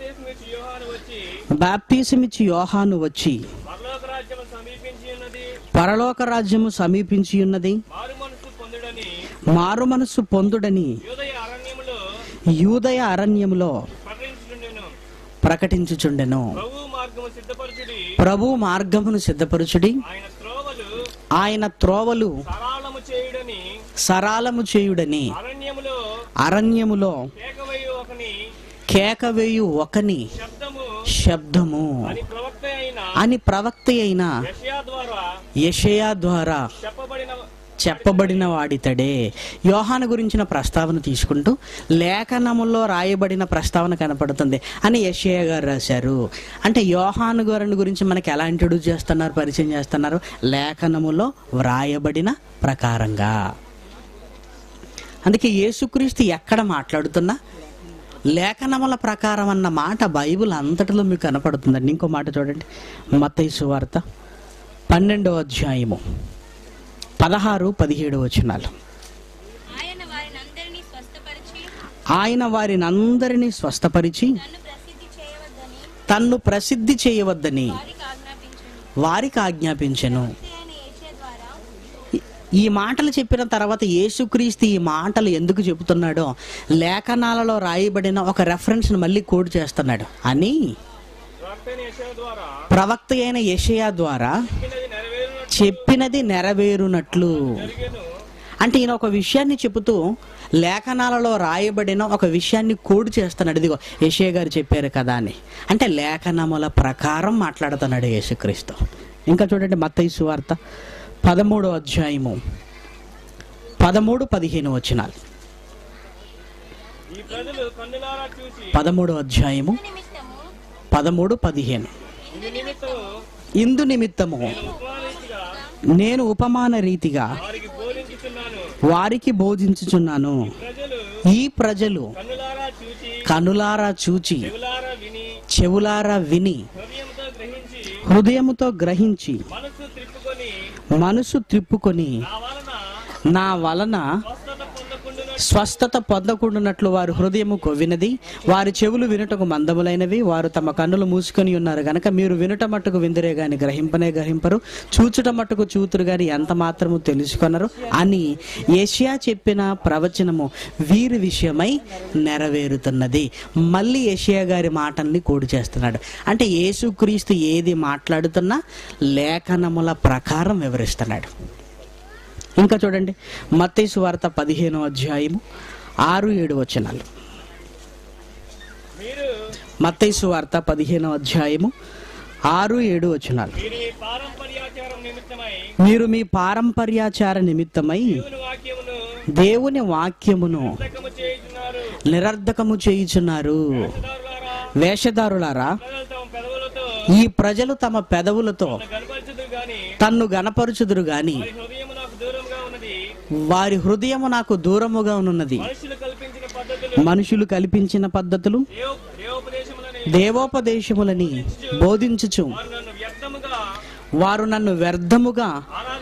బాప్తిసమిచ్చి యోహాను వచ్చి, పరలోక రాజ్యము సమీపించి ఉన్నది, మారు మనసు పొందుడని యూదయ అరణ్యములో ప్రకటించుచుండెను. ప్రభు మార్గమును సిద్ధపరచుడి, ఆయన త్రోవలు సరాలము చేయుడని అరణ్యములో కేకవేయు ఒకని శబ్దము అని ప్రవక్త అయిన యెషయా ద్వారా చెప్పబడిన వాడితడే. యోహాను గురించిన ప్రస్తావన తీసుకుంటూ లేఖనములో రాయబడిన ప్రస్తావన కనపడుతుంది అని యెషయా గారు రాశారు. అంటే యోహాను గారిని గురించి మనకి ఎలా ఇంట్రొడ్యూస్ చేస్తున్నారు, పరిచయం చేస్తున్నారు? లేఖనములో వ్రాయబడిన ప్రకారంగా. అందుకే యేసుక్రీస్తు ఎక్కడ మాట్లాడుతున్నా లేఖనముల ప్రకారం అన్న మాట బైబిల్ అంతటిలో మీకు కనపడుతుందండి. ఇంకో మాట చూడండి, మత్తయి సువార్త పన్నెండో అధ్యాయము పదహారు పదిహేడు వచనాలు. ఆయన వారిని అందరినీ స్వస్థపరిచి తన్ను ప్రసిద్ధి చేయవద్దని వారికి ఆజ్ఞాపించెను. ఈ మాటలు చెప్పిన తర్వాత యేసుక్రీస్తు ఈ మాటలు ఎందుకు చెబుతున్నాడో లేఖనాలలో రాయబడిన ఒక రెఫరెన్స్ను మళ్ళీ కోడ్ చేస్తున్నాడు. అని ప్రవక్త అయిన యెషయా ద్వారా చెప్పినది నెరవేరునట్లు. అంటే ఈయన ఒక విషయాన్ని చెబుతూ లేఖనాలలో రాయబడిన ఒక విషయాన్ని కోడ్ చేస్తున్నాడు. ఇదిగో యెషయా గారు చెప్పారు కదా అని. అంటే లేఖనముల ప్రకారం మాట్లాడుతున్నాడు యేసుక్రీస్తు. ఇంకా చూడండి, మత్తయి సువార్త పదమూడో అధ్యాయము పదమూడు పదిహేను వచనాలు. పదమూడో అధ్యాయము పదమూడు పదిహేను. ఇందు నిమిత్తము నేను ఉపమాన రీతిగా వారికి బోధించుచున్నాను. ఈ ప్రజలు కనులారా చూచి చెవులారా విని హృదయముతో గ్రహించి మనసు త్రిప్పుకొని నా వలన స్వస్థత పొందకుండానట్లు వారు హృదయము కొవ్వినది, వారి చెవులు వినుటకు మందములైనవి, వారు తమ కన్నులు మూసుకొని ఉన్నారు గనక మీరు వినుట మట్టుకు విందురే గాని గ్రహింపనే గ్రహింపరు, చూచుట మట్టుకు చూతురు గాని ఎంత మాత్రము తెలుసుకొనరు అని యెషయా చెప్పిన ప్రవచనము వీరి విషయమై నెరవేరుతున్నది. మళ్ళీ యెషయా గారి మాటల్ని కోడి చేస్తున్నాడు. అంటే యేసుక్రీస్తు ఏది మాట్లాడుతున్నా లేఖనముల ప్రకారం వివరిస్తున్నాడు. ఇంకా చూడండి, మత్తయి సువార్త పదిహేనో అధ్యాయము ఆరు ఏడు వచనాలు. మత్తయి సువార్త పదిహేనో అధ్యాయము ఆరు ఏడు వచనాలు. మీరు మీ పారంపర్యాచార నిమిత్తమై దేవుని వాక్యమును నిరర్ధకము చేయుచున్నారు. వేషధారులారా, ఈ ప్రజలు తమ పెదవులతో తన్ను గనపరుచుదురు గాని వారి హృదయము నాకు దూరముగా ఉన్నది. మనుషులు కల్పించిన పద్ధతులు దేవోపదేశములని బోధించుచు వారు నన్ను వ్యర్థముగా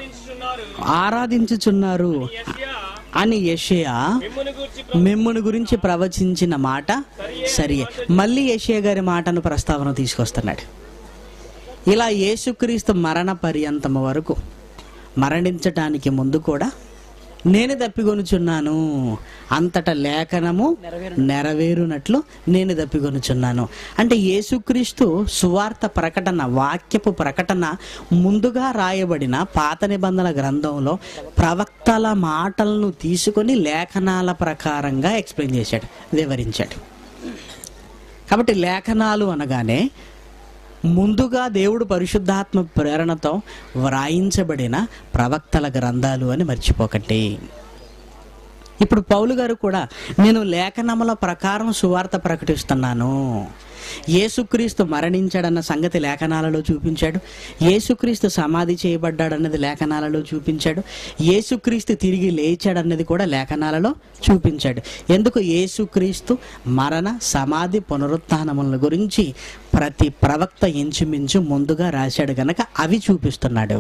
ఆరాధించుచున్నారు అని యెషయా మిమ్మును గురించి ప్రవచించిన మాట సరియే. మళ్ళీ యెషయా గారి మాటను ప్రస్తావన తీసుకొస్తున్నాడు. ఇలా యేసుక్రీస్తు మరణ పర్యంతము వరకు, మరణించటానికి ముందు కూడా నేను దప్పికొనుచున్నాను, అంతటా లేఖనము నెరవేరునట్లు నేను దప్పికొనుచున్నాను. అంటే యేసుక్రీస్తు సువార్త ప్రకటన, వాక్యపు ప్రకటన ముందుగా రాయబడిన పాత నిబంధన గ్రంథంలో ప్రవక్తల మాటలను తీసుకొని లేఖనాల ప్రకారంగా ఎక్స్ప్లెయిన్ చేశాడు, వివరించాడు. కాబట్టి లేఖనాలు అనగానే ముందుగా దేవుడు పరిశుద్ధాత్మ ప్రేరణతో వ్రాయించబడిన ప్రవక్తల గ్రంథాలు అని మర్చిపోకండి. ఇప్పుడు పౌలు గారు కూడా నేను లేఖనముల ప్రకారం సువార్త ప్రకటిస్తున్నాను. యేసుక్రీస్తు మరణించాడన్న సంగతి లేఖనాలలో చూపించాడు. యేసుక్రీస్తు సమాధి చేయబడ్డాడన్నది లేఖనాలలో చూపించాడు. యేసుక్రీస్తు తిరిగి లేచాడన్నది కూడా లేఖనాలలో చూపించాడు. ఎందుకు? యేసుక్రీస్తు మరణ, సమాధి, పునరుత్థానముల గురించి ప్రతి ప్రవక్త ఇంచుమించు ముందుగా రాశాడు గనక అవి చూపిస్తున్నాడు.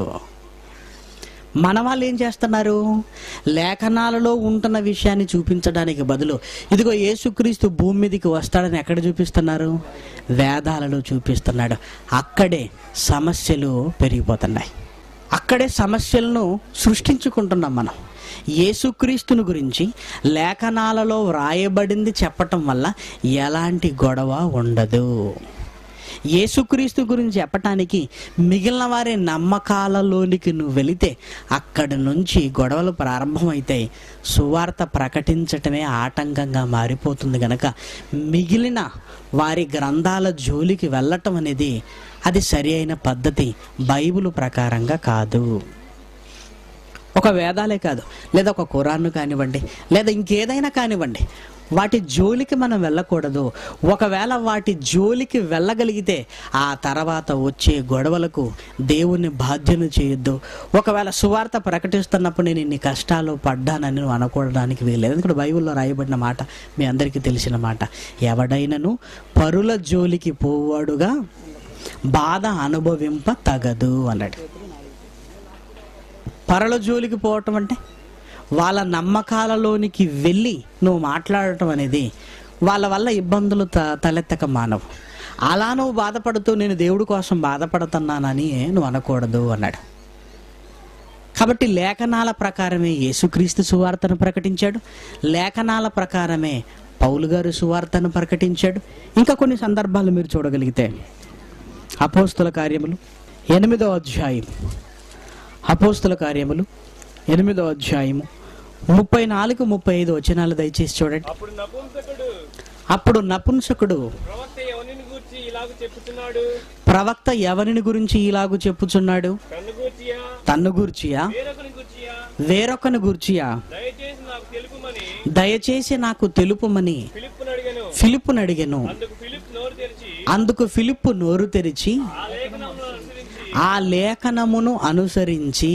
మన వాళ్ళు ఏం చేస్తున్నారు? లేఖనాలలో ఉంటున్న విషయాన్ని చూపించడానికి బదులు ఇదిగో యేసుక్రీస్తు భూమి మీదకి వస్తాడని ఎక్కడ చూపిస్తున్నారు? వేదాలలో చూపిస్తున్నాడు. అక్కడే సమస్యలు పెరిగిపోతున్నాయి. అక్కడే సమస్యలను సృష్టించుకుంటున్నాం మనం. యేసుక్రీస్తుని గురించి లేఖనాలలో వ్రాయబడింది చెప్పటం వల్ల ఎలాంటి గొడవ ఉండదు. యేసుక్రీస్తు గురించి చెప్పటానికి మిగిలిన వారి నమ్మకాలలోనికి నువ్వు వెళితే అక్కడి నుంచి గొడవలు ప్రారంభమవుతాయి. సువార్త ప్రకటించటమే ఆటంకంగా మారిపోతుంది గనక మిగిలిన వారి గ్రంథాల జోలికి వెళ్ళటం అనేది అది సరి అయిన పద్ధతి బైబిల్ ప్రకారంగా కాదు. ఒక వేదాలే కాదు, లేదా ఒక ఖురాన్ కానివ్వండి, లేదా ఇంకేదైనా కానివ్వండి, వాటి జోలికి మనం వెళ్ళకూడదు. ఒకవేళ వాటి జోలికి వెళ్ళగలిగితే ఆ తర్వాత వచ్చే గొడవలకు దేవుణ్ణి బాధ్యత చేయొద్దు. ఒకవేళ సువార్త ప్రకటిస్తున్నప్పుడు నేను ఇన్ని కష్టాలు పడ్డానని నువ్వు అనుకోవడానికి వీల్లేదు. ఎందుకంటే బైబిల్లో రాయబడిన మాట మీ అందరికీ తెలిసిన మాట, ఎవడైనను పరుల జోలికి పోవాడుగా బాధ అనుభవింప తగదు అన్నాడు. పరుల జోలికి పోవటం అంటే వాళ్ళ నమ్మకాలలోనికి వెళ్ళి నువ్వు మాట్లాడటం అనేది వాళ్ళ వల్ల ఇబ్బందులు త తలెత్తక మానవు. అలా నువ్వు బాధపడుతూ నేను దేవుడి కోసం బాధపడుతున్నానని నువ్వు అనకూడదు అన్నాడు. కాబట్టి లేఖనాల ప్రకారమే యేసుక్రీస్తు సువార్తను ప్రకటించాడు, లేఖనాల ప్రకారమే పౌలు గారు సువార్తను ప్రకటించాడు. ఇంకా కొన్ని సందర్భాలు మీరు చూడగలిగితే అపోస్తుల కార్యములు ఎనిమిదో అధ్యాయం అపోస్తుల కార్యములు ఎనిమిదో అధ్యాయము ముప్పై నాలుగు ముప్పై ఐదు వచనాలు దయచేసి చూడండి. అప్పుడు నపుంసకుడు ప్రవక్త ఎవరిని గురించి ఇలాగు చెప్పుచున్నాడు? తన్ను గూర్చియా వేరొకని గూర్చియా? దయచేసి నాకు తెలుపుమని ఫిలిప్పును అడిగెను. అందుకు ఫిలిప్పు నోరు తెరిచి ఆ లేఖనమును అనుసరించి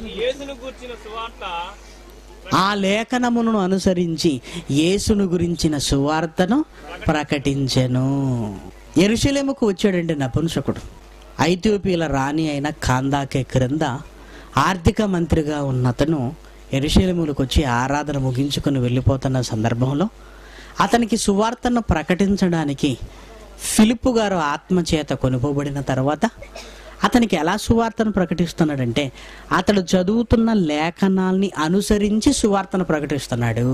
ఆ లేఖనమును అనుసరించి యేసును గురించిన సువార్తను ప్రకటించెను. యెరూషలేముకు వచ్చాడండి నపుంసకుడు. ఐథియోపియాల రాణి అయిన కాందాకే క్రింద ఆర్థిక మంత్రిగా ఉన్నతను యెరూషలేములకు వచ్చి ఆరాధన ముగించుకుని వెళ్ళిపోతున్న సందర్భంలో అతనికి సువార్తను ప్రకటించడానికి ఫిలిప్పు గారు ఆత్మచేత కొనుకోబడిన తర్వాత అతనికి ఎలా సువార్తను ప్రకటిస్తున్నాడంటే అతడు చదువుతున్న లేఖనాల్ని అనుసరించి సువార్తను ప్రకటిస్తున్నాడు.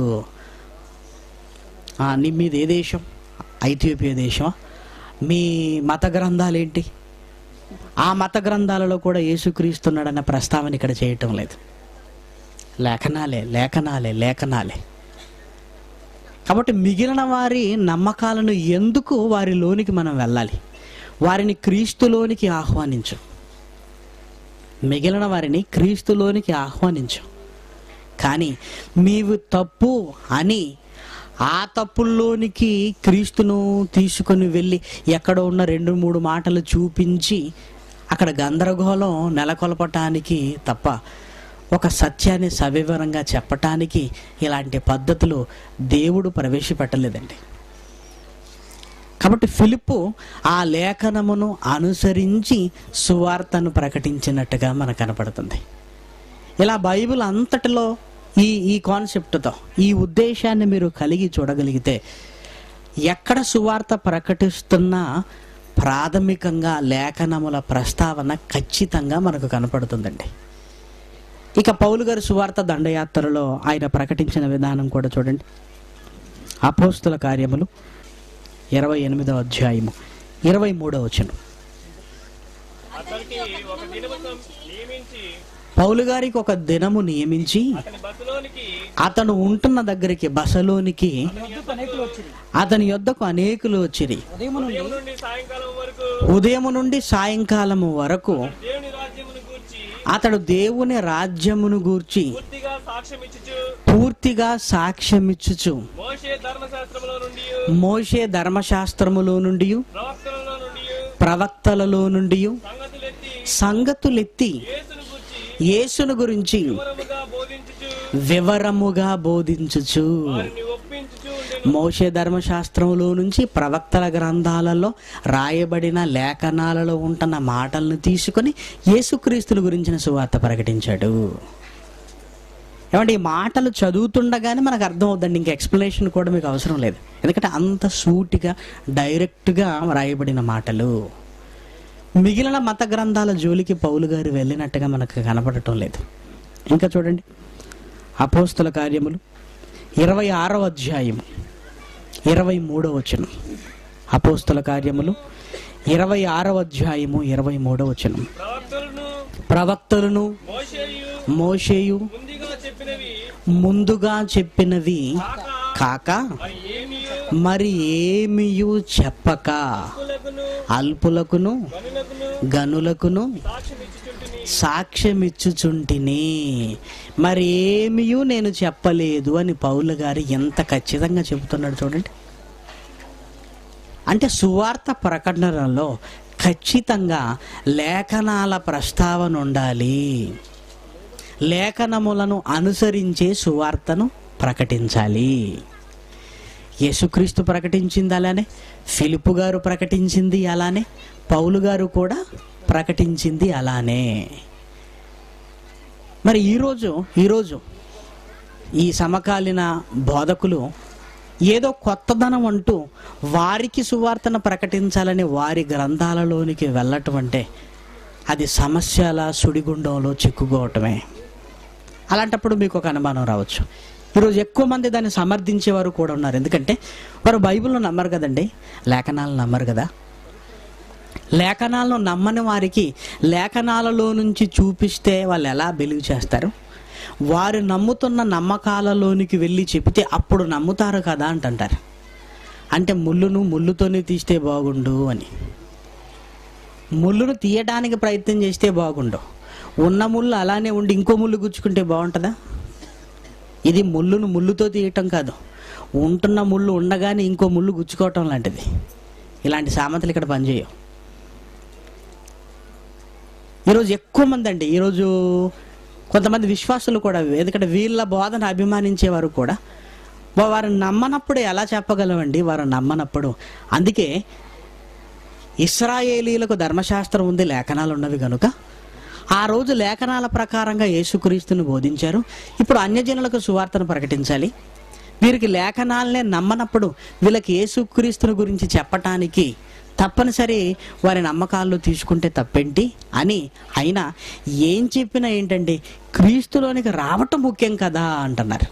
నీ మీది ఏ దేశం? ఐథియోపియా దేశమా? మీ మత గ్రంథాలు ఏంటి? ఆ మత గ్రంథాలలో కూడా యేసుక్రీస్తున్నాడన్న ప్రస్తావన ఇక్కడ చేయటం లేదు. లేఖనాలే లేఖనాలే లేఖనాలే కాబట్టి మిగిలిన వారి నమ్మకాలను ఎందుకు వారిలోనికి మనం వెళ్ళాలి? వారిని క్రీస్తులోనికి ఆహ్వానించు. మిగిలిన వారిని క్రీస్తులోనికి ఆహ్వానించు. కానీ మీవి తప్పు అని ఆ తప్పుల్లోనికి క్రీస్తును తీసుకొని వెళ్ళి ఎక్కడో ఉన్న రెండు మూడు మాటలు చూపించి అక్కడ గందరగోళం నెలకొల్పటానికి తప్ప ఒక సత్యాన్ని సవివరంగా చెప్పటానికి ఇలాంటి పద్ధతులు దేవుడు ప్రవేశపెట్టలేదండి. కాబట్టి ఫిలిప్పు ఆ లేఖనమును అనుసరించి సువార్తను ప్రకటించినట్టుగా మనకు కనపడుతుంది. ఇలా బైబిల్ అంతటిలో ఈ ఈ కాన్సెప్ట్తో ఈ ఉద్దేశాన్ని మీరు కలిగి చూడగలిగితే ఎక్కడ సువార్త ప్రకటిస్తున్నా ప్రాథమికంగా లేఖనముల ప్రస్తావన ఖచ్చితంగా మనకు కనపడుతుందండి. ఇక పౌలు గారి సువార్త దండయాత్రలో ఆయన ప్రకటించిన విధానం కూడా చూడండి. అపోస్తుల కార్యములు ఇరవై ఎనిమిదవ అధ్యాయము ఇరవై మూడవ వచనం. పౌలు గారికి ఒక దినము నియమించి అతను ఉంటున్న దగ్గరికి బసలోనికి అతని యొద్దకు అనేకులు వచ్చిరి. ఉదయం నుండి సాయంకాలము వరకు అతడు దేవుని రాజ్యమును గూర్చి పూర్తిగా సాక్ష్యమిచ్చుచు మోషే ధర్మశాస్త్రములో నుండి ప్రవక్తలలో నుండి సంగతులెత్తి యేసును గురించి వివరముగా బోధించుచు మోషే ధర్మశాస్త్రములో నుంచి ప్రవక్తల గ్రంథాలలో రాయబడిన లేఖనాలలో ఉంటున్న మాటలను తీసుకొని యేసుక్రీస్తుని గురించిన సువార్త ప్రకటించాడు. ఏమంటే ఈ మాటలు చదువుతుండగానే మనకు అర్థం అవుతుందండి. ఇంకా ఎక్స్ప్లెనేషన్ కూడా మీకు అవసరం లేదు. ఎందుకంటే అంత సూటిగా డైరెక్ట్గా రాయబడిన మాటలు. మిగిలిన మత గ్రంథాల జోలికి పౌలు గారు వెళ్ళినట్టుగా మనకు కనపడటం లేదు. ఇంకా చూడండి అపోస్తుల కార్యములు ఇరవై ఆరవ అధ్యాయము ఇరవై మూడవ వచనం. అపోస్తుల కార్యములు ఇరవై ఆరవ అధ్యాయము ఇరవై మూడవ వచనం. ప్రవక్తలను మోషేయు ముందుగా చెప్పినవి కాక మరి ఏమియు చెప్పక అల్పులకును గనులకును సాక్ష్యమిచ్చుచుంటిని. మరి ఏమియు నేను చెప్పలేదు అని పౌలు గారు ఎంత ఖచ్చితంగా చెబుతున్నాడు చూడండి. అంటే సువార్త ప్రకటనలో ఖచ్చితంగా లేఖనాల ప్రస్తావన ఉండాలి. లేఖనములను అనుసరించే సువార్తను ప్రకటించాలి. యేసుక్రీస్తు ప్రకటించింది అలానే, ఫిలిప్పు గారు ప్రకటించింది అలానే, పౌలు గారు కూడా ప్రకటించింది అలానే. మరి ఈరోజు ఈరోజు ఈ సమకాలీన బోధకులు ఏదో కొత్తదనం అంటూ వారికి సువార్తను ప్రకటించాలని వారి గ్రంథాలలోనికి వెళ్ళటం అంటే అది సమస్యల సుడిగుండంలో చిక్కుకోవటమే. అలాంటప్పుడు మీకు ఒక అనుమానం రావచ్చు. ఈరోజు ఎక్కువ మంది దాన్ని సమర్థించేవారు కూడా ఉన్నారు. ఎందుకంటే వారు బైబిల్ను నమ్మరు కదండి, లేఖనాలను నమ్మరు కదా. లేఖనాలను నమ్మని వారికి లేఖనాలలో నుంచి చూపిస్తే వాళ్ళు ఎలా బిలీవ్ చేస్తారు? వారు నమ్ముతున్న నమ్మకాలలోనికి వెళ్ళి చెబితే అప్పుడు నమ్ముతారు కదా అంటారు. అంటే ముళ్ళును ముళ్ళుతోనే తీస్తే బాగుండు అని. ముళ్ళును తీయడానికి ప్రయత్నం చేస్తే బాగుండు, ఉన్న ముళ్ళు అలానే ఉండి ఇంకో ముళ్ళు గుచ్చుకుంటే బాగుంటుందా? ఇది ముళ్ళును ముళ్ళుతో తీయటం కాదు, ఉంటున్న ముళ్ళు ఉండగానే ఇంకో ముళ్ళు గుచ్చుకోవటం లాంటిది. ఇలాంటి సామెతలు ఇక్కడ పనిచేయవు. ఈరోజు ఎక్కువ మంది అండి, ఈరోజు కొంతమంది విశ్వాసులు కూడా, ఎందుకంటే వీళ్ళ బోధన అభిమానించేవారు కూడా వారు నమ్మనప్పుడు ఎలా చెప్పగలవండి? వారు నమ్మనప్పుడు. అందుకే ఇశ్రాయేలీలకు ధర్మశాస్త్రం ఉంది, లేఖనాలు ఉన్నవి కనుక ఆ రోజు లేఖనాల ప్రకారంగా యేసుక్రీస్తుని బోధించారు. ఇప్పుడు అన్యజనులకు సువార్తను ప్రకటించాలి. వీరికి లేఖనాలనే నమ్మనప్పుడు వీళ్ళకి యేసుక్రీస్తుని గురించి చెప్పటానికి తప్పనిసరి వారి నమ్మకాల్లో తీసుకుంటే తప్పేంటి అని. అయినా ఏం చెప్పినా ఏంటంటే క్రీస్తులోనికి రావటం ముఖ్యం కదా అంటున్నారు.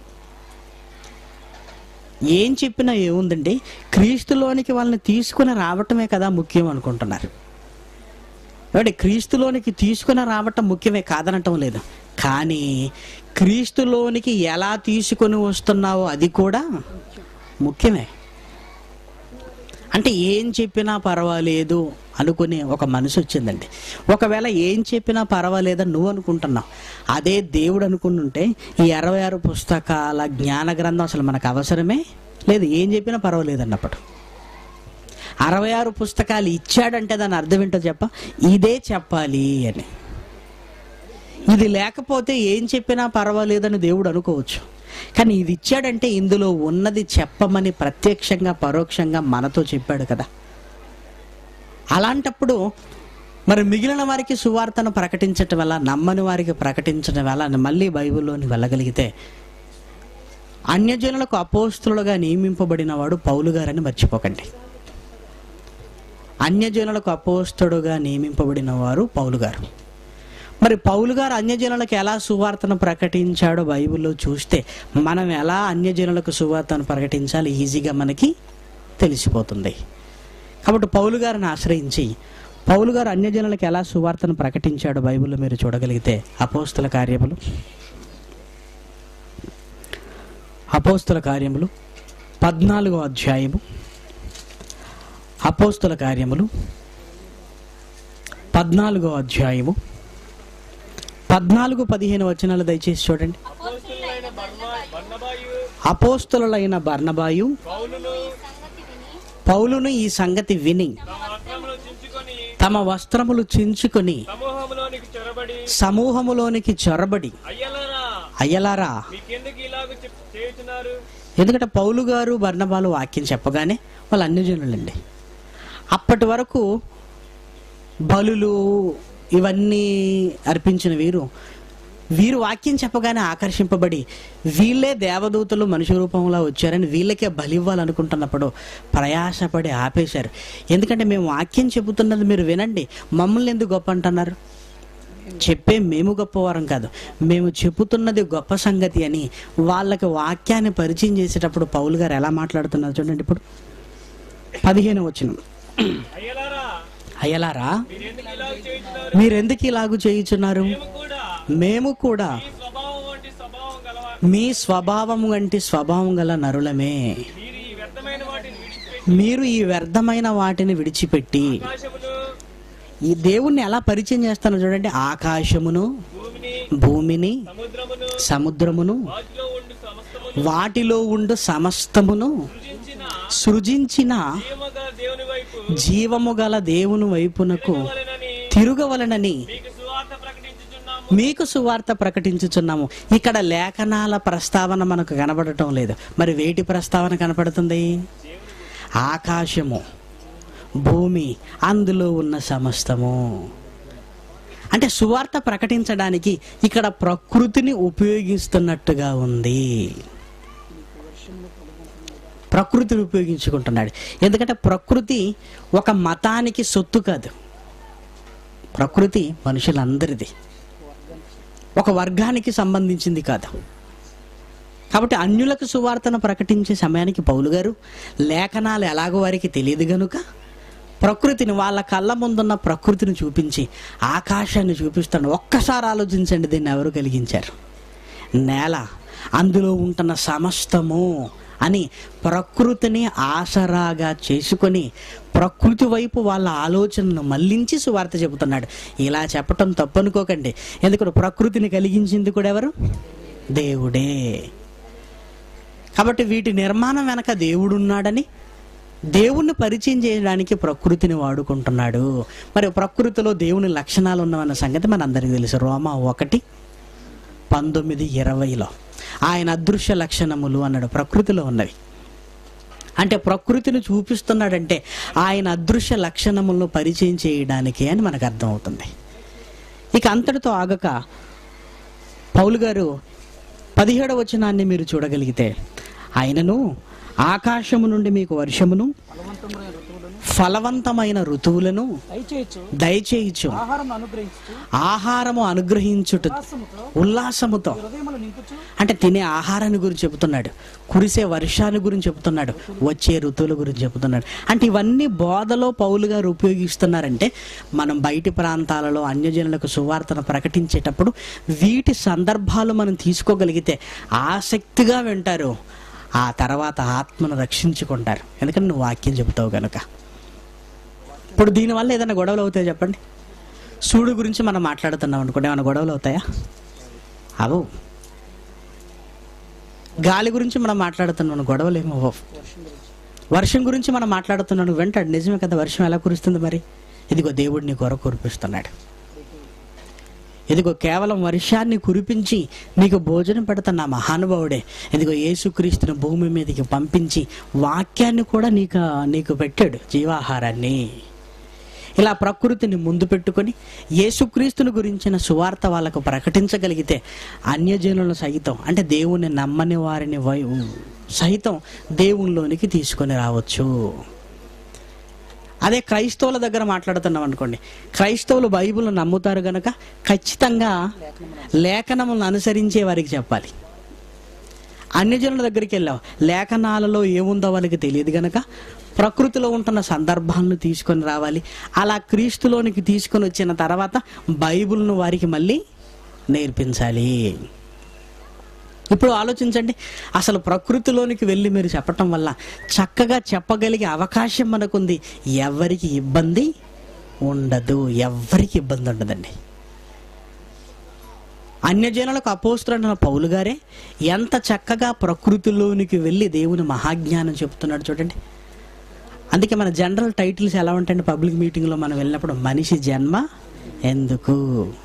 ఏం చెప్పినా ఏముందండి, క్రీస్తులోనికి వాళ్ళని తీసుకుని రావటమే కదా ముఖ్యం అనుకుంటున్నారు. కాబట్టి క్రీస్తులోనికి తీసుకుని రావటం ముఖ్యమే కాదనటం లేదు, కానీ క్రీస్తులోనికి ఎలా తీసుకొని వస్తున్నావో అది కూడా ముఖ్యమే. అంటే ఏం చెప్పినా పర్వాలేదు అనుకునే ఒక మనసు వచ్చిందండి. ఒకవేళ ఏం చెప్పినా పర్వాలేదని నువ్వు అనుకుంటున్నావు, అదే దేవుడు అనుకుంటుంటే ఈ అరవై ఆరు పుస్తకాల జ్ఞాన గ్రంథం అసలు మనకు అవసరమే లేదు. ఏం చెప్పినా పర్వాలేదు అన్నప్పుడు అరవై ఆరు పుస్తకాలు ఇచ్చాడంటే దాని అర్థం ఏంటో చెప్ప, ఇదే చెప్పాలి అని. ఇది లేకపోతే ఏం చెప్పినా పర్వాలేదని దేవుడు అనుకోవచ్చు, కానీ ఇది ఇచ్చాడంటే ఇందులో ఉన్నది చెప్పమని ప్రత్యక్షంగా పరోక్షంగా మనతో చెప్పాడు కదా. అలాంటప్పుడు మరి మిగిలిన వారికి సువార్తను ప్రకటించటం వల్ల, నమ్మని వారికి ప్రకటించడం వల్ల మళ్ళీ బైబిల్లోని వెళ్ళగలిగితే, అన్యజనులకు అపోస్తులుగా నియమింపబడిన వాడు పౌలు గారని మర్చిపోకండి. అన్యజనులకు అపోస్తుడుగా నియమింపబడిన వారు పౌలు గారు. మరి పౌలు గారు అన్యజనులకు ఎలా సువార్తను ప్రకటించాడో బైబిల్లో చూస్తే మనం ఎలా అన్యజనులకు సువార్తను ప్రకటించాలి ఈజీగా మనకి తెలిసిపోతుంది. కాబట్టి పౌలు గారిని ఆశ్రయించి పౌలు గారు అన్యజనులకు ఎలా సువార్తను ప్రకటించాడో బైబిల్లో మీరు చూడగలిగితే అపోస్తుల కార్యములు అపోస్తుల కార్యములు పద్నాలుగో అధ్యాయము అపోస్తుల కార్యములు పద్నాలుగో అధ్యాయము పద్నాలుగు పదిహేను వచనాలు దయచేసి చూడండి. అపోస్తులైన బర్నబాయు పౌలును ఈ సంగతి విని తమ వస్త్రములు చించుకొని సమూహములోనికి చొరబడి, అయ్యలారా, ఎందుకంటే పౌలు గారు బర్నబాలు వాక్యం చెప్పగానే వాళ్ళు అన్యజనులండి. అప్పటి వరకు బలులు ఇవన్నీ అర్పించిన వీరు వీరు వాక్యం చెప్పగానే ఆకర్షింపబడి వీళ్ళే దేవదూతలు మనుష్య రూపంలో వచ్చారని వీళ్ళకే బలి ఇవ్వాలనుకుంటున్నప్పుడు ప్రయాసపడి ఆపేశారు. ఎందుకంటే మేము వాక్యం చెబుతున్నది మీరు వినండి, మమ్మల్ని ఎందుకు గొప్ప అంటున్నారు? చెప్పే మేము గొప్పవారం కాదు, మేము చెబుతున్నది గొప్ప సంగతి అని వాళ్ళకి వాక్యాన్ని పరిచయం చేసేటప్పుడు పౌలు గారు ఎలా మాట్లాడుతున్నారు చూడండి. ఇప్పుడు పదిహేను వచనం, అయ్యలారా మీరెందుకు ఇలాగు చేయుచున్నారు? మేము కూడా మీ స్వభావము వంటి స్వభావం గల నరులమే. మీరు ఈ వ్యర్థమైన వాటిని విడిచిపెట్టి, ఈ దేవుణ్ణి ఎలా పరిచయం చేస్తానో చూడండి, ఆకాశమును, భూమిని, సముద్రమును, వాటిలో ఉండు సమస్తమును సృజించిన జీవము గల దేవుని వైపునకు తిరుగవలనని మీకు సువార్త ప్రకటించుచున్నాము. ఇక్కడ లేఖనాల ప్రస్తావన మనకు కనబడటం లేదు. మరి వేటి ప్రస్తావన కనపడుతుంది? ఆకాశము, భూమి, అందులో ఉన్న సమస్తము. అంటే సువార్త ప్రకటించడానికి ఇక్కడ ప్రకృతిని ఉపయోగిస్తున్నట్టుగా ఉంది. ప్రకృతిని ఉపయోగించుకుంటున్నాడు. ఎందుకంటే ప్రకృతి ఒక మతానికి సొత్తు కాదు, ప్రకృతి మనుషులందరిది. ఒక వర్గానికి సంబంధించింది కాదు. కాబట్టి అన్యులకు సువార్తను ప్రకటించే సమయానికి పౌలు గారు లేఖనాలు ఎలాగో వారికి తెలియదు గనుక ప్రకృతిని, వాళ్ళ కళ్ళ ముందున్న ప్రకృతిని చూపించి ఆకాశాన్ని చూపిస్తాడు. ఒక్కసారి ఆలోచించండి, దీన్ని ఎవరు కలిగించారు? నేల, అందులో ఉంటున్న సమస్తము అని ప్రకృతిని ఆసరాగా చేసుకొని ప్రకృతి వైపు వాళ్ళ ఆలోచనను మళ్లించి సువార్త చెబుతున్నాడు. ఇలా చెప్పటం తప్పనుకోకండి, ఎందుకంటే ప్రకృతిని కలిగించింది కూడా ఎవరు? దేవుడే. కాబట్టి వీటి నిర్మాణం వెనక దేవుడు ఉన్నాడని, దేవుణ్ణి పరిచయం చేయడానికి ప్రకృతిని వాడుకుంటున్నాడు. మరి ప్రకృతిలో దేవుని లక్షణాలు ఉన్నవన్న సంగతి మన అందరికీ తెలుసు. రోమా ఒకటి పంతొమ్మిది ఇరవైలో ఆయన అదృశ్య లక్షణములు అన్నాడు, ప్రకృతిలో ఉన్నవి. అంటే ప్రకృతిని చూపిస్తున్నాడంటే ఆయన అదృశ్య లక్షణములను పరిచయం చేయడానికి అని మనకు అర్థమవుతుంది. ఇక అంతటితో ఆగక పౌలు గారు పదిహేడవ వచనాన్ని మీరు చూడగలిగితే, ఆయనను ఆకాశము నుండి మీకు వర్షమును ఫలవంతమైన ఋతువులను దయచేయచ్చు, ఆహారము అనుగ్రహించుట ఉల్లాసముతో. అంటే తినే ఆహారాన్ని గురించి చెబుతున్నాడు, కురిసే వర్షాన్ని గురించి చెబుతున్నాడు, వచ్చే ఋతువుల గురించి చెబుతున్నాడు. అంటే ఇవన్నీ బోధలో పౌలు గారు ఉపయోగిస్తున్నారంటే మనం బయటి ప్రాంతాలలో అన్యజనులకు సువార్తను ప్రకటించేటప్పుడు వీటి సందర్భాలు మనం తీసుకోగలిగితే ఆసక్తిగా వింటారు. ఆ తర్వాత ఆత్మను రక్షించుకుంటారు, ఎందుకంటే నువ్వు వాక్యం చెబుతావు కనుక. ఇప్పుడు దీనివల్ల ఏదైనా గొడవలు అవుతాయో చెప్పండి? సూడు గురించి మనం మాట్లాడుతున్నాం అనుకోండి, ఏమైనా గొడవలు అవుతాయా? అవు. గాలి గురించి మనం మాట్లాడుతున్నాను, గొడవలు ఏమో. వర్షం గురించి మనం మాట్లాడుతున్నాను, వెంటాడు నిజమే కదా, వర్షం ఎలా కురుస్తుంది మరి? ఇదిగో దేవుడు నీ కొరకు కురిపిస్తున్నాడు. ఇదిగో కేవలం వర్షాన్ని కురిపించి నీకు భోజనం పెడుతున్న మహానుభావుడే. ఇదిగో యేసుక్రీస్తుని భూమి మీదకి పంపించి వాక్యాన్ని కూడా నీకు నీకు పెట్టాడు, జీవాహారాన్ని. ఇలా ప్రకృతిని ముందు పెట్టుకొని యేసుక్రీస్తుని గురించిన సువార్త వాళ్ళకు ప్రకటించగలిగితే అన్యజనులను సహితం, అంటే దేవుని నమ్మని వారిని సహితం దేవునిలోనికి తీసుకొని రావచ్చు. అదే క్రైస్తవుల దగ్గర మాట్లాడుతున్నాం అనుకోండి, క్రైస్తవులు బైబిల్ను నమ్ముతారు గనక ఖచ్చితంగా లేఖనములను అనుసరించే వారికి చెప్పాలి. అన్యజనుల దగ్గరికి వెళ్ళావు, లేఖనాలలో ఏముందో వాళ్ళకి తెలియదు గనక ప్రకృతిలో ఉంటున్న సందర్భాలను తీసుకొని రావాలి. అలా క్రీస్తులోనికి తీసుకొని వచ్చిన తర్వాత బైబిల్ను వారికి మళ్ళీ నేర్పించాలి. ఇప్పుడు ఆలోచించండి, అసలు ప్రకృతిలోనికి వెళ్ళి మీరు చెప్పటం వల్ల చక్కగా చెప్పగలిగే అవకాశం మనకుంది. ఎవరికి ఇబ్బంది ఉండదు, ఎవరికి ఇబ్బంది ఉండదండి. అన్యజనులకు అపోస్తలుడైన పౌలు గారే ఎంత చక్కగా ప్రకృతిలోనికి వెళ్ళి దేవుని మహాజ్ఞానం చెప్తున్నాడు చూడండి. అందుకే మన జనరల్ టైటిల్స్ ఎలా ఉంటాయండి పబ్లిక్ మీటింగ్లో మనం వెళ్ళినప్పుడు? మనిషి జన్మ ఎందుకు.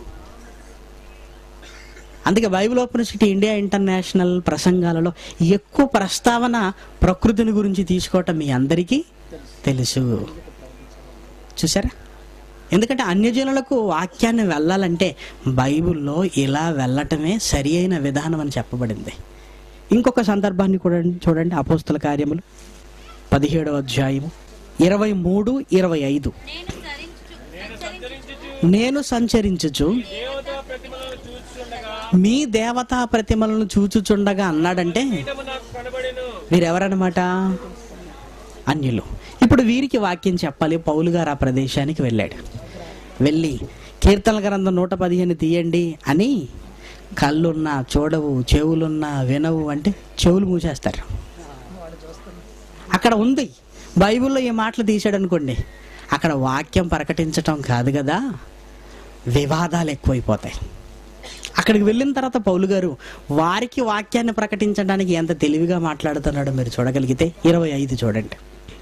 అందుకే Bible open city India international ప్రసంగాలలో ఎక్కువ ప్రస్తావన ప్రకృతిని గురించి తీసుకోవటం మీ అందరికీ తెలుసు. చూసారా? ఎందుకంటే అన్యజనులకు వాక్యాన్ని వెళ్ళాలంటే బైబిల్లో ఇలా వెళ్ళటమే సరి అయిన విధానం అని చెప్పబడింది. ఇంకొక సందర్భాన్ని కూడా చూడండి, అపోస్తల కార్యములు పదిహేడవ అధ్యాయము ఇరవై మూడు ఇరవై ఐదు. నేను సంచరించుచు మీ దేవతా ప్రతిమలను చూచుచుండగా అన్నాడంటే వీరెవరన్నమాట? అన్యులు. ఇప్పుడు వీరికి వాక్యం చెప్పాలి. పౌలు గారు ఆ ప్రదేశానికి వెళ్ళాడు. వెళ్ళి కీర్తనల గ్రంథం నూట పదిహేను తీయండి అని కళ్ళున్నా చూడవు, చెవులున్నా వినవు అంటే చెవులు మూసేస్తారు. అక్కడ ఉంది బైబిల్లో ఈ మాటలు తీసాడు అనుకోండి, అక్కడ వాక్యం ప్రకటించటం కాదు కదా, వివాదాలు ఎక్కువైపోతాయి. అక్కడికి వెళ్ళిన తర్వాత పౌలు గారు వారికి వాక్యాన్ని ప్రకటించడానికి ఎంత తెలివిగా మాట్లాడుతున్నాడో మీరు చూడగలిగితే ఇరవై ఐదు చూడండి.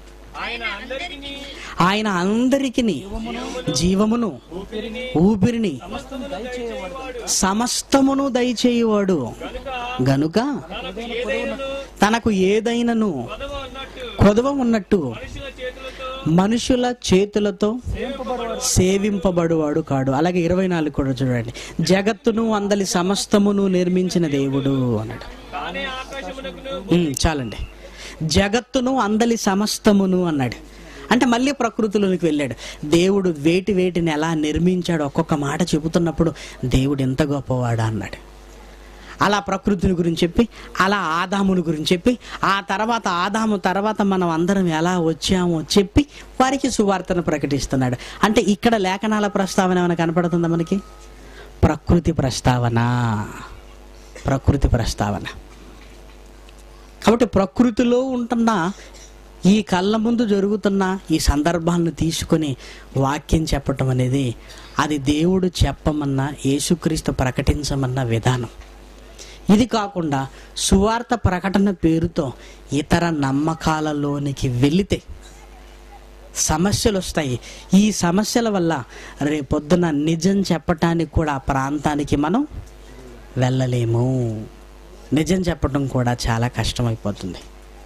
ఆయన అందరికి జీవమును ఊపిరిని సమస్తమును దయచేయువాడు గనుక తనకు ఏదైనను కొదవ ఉన్నట్టు మనుషుల చేతులతో సేవింపబడువాడు కాడు. అలాగే ఇరవై నాలుగు కూడా చూడండి, జగత్తును అందలి సమస్తమును నిర్మించిన దేవుడు అన్నాడు. చాలండి, జగత్తును అందలి సమస్తమును అన్నాడు. అంటే మళ్ళీ ప్రకృతిలోనికి వెళ్ళాడు. దేవుడు వేటి వేటిని ఎలా నిర్మించాడు ఒక్కొక్క మాట చెబుతున్నప్పుడు దేవుడు ఎంత గొప్పవాడా అన్నాడు. అలా ప్రకృతిని గురించి చెప్పి, అలా ఆదాముని గురించి చెప్పి, ఆ తర్వాత ఆదాము తర్వాత మనం అందరం ఎలా వచ్చామో చెప్పి వారికి సువార్తను ప్రకటిస్తున్నాడు. అంటే ఇక్కడ లేఖనాల ప్రస్తావన ఏమైనా కనపడుతుందా మనకి? ప్రకృతి ప్రస్తావన, ప్రకృతి ప్రస్తావన. కాబట్టి ప్రకృతిలో ఉంటున్న ఈ కళ్ళ ముందు జరుగుతున్న ఈ సందర్భాలను తీసుకొని వాక్యం చెప్పటం అనేది అది దేవుడు చెప్పమన్నా యేసుక్రీస్తు ప్రకటించమన్న విధానం. ఇది కాకుండా సువార్త ప్రకటన పేరుతో ఇతర నమ్మకాలలోనికి వెళితే సమస్యలు వస్తాయి. ఈ సమస్యల వల్ల రేపొద్దున నిజం చెప్పటానికి కూడా ఆ ప్రాంతానికి మనం వెళ్ళలేము. నిజం చెప్పడం కూడా చాలా కష్టమైపోతుంది.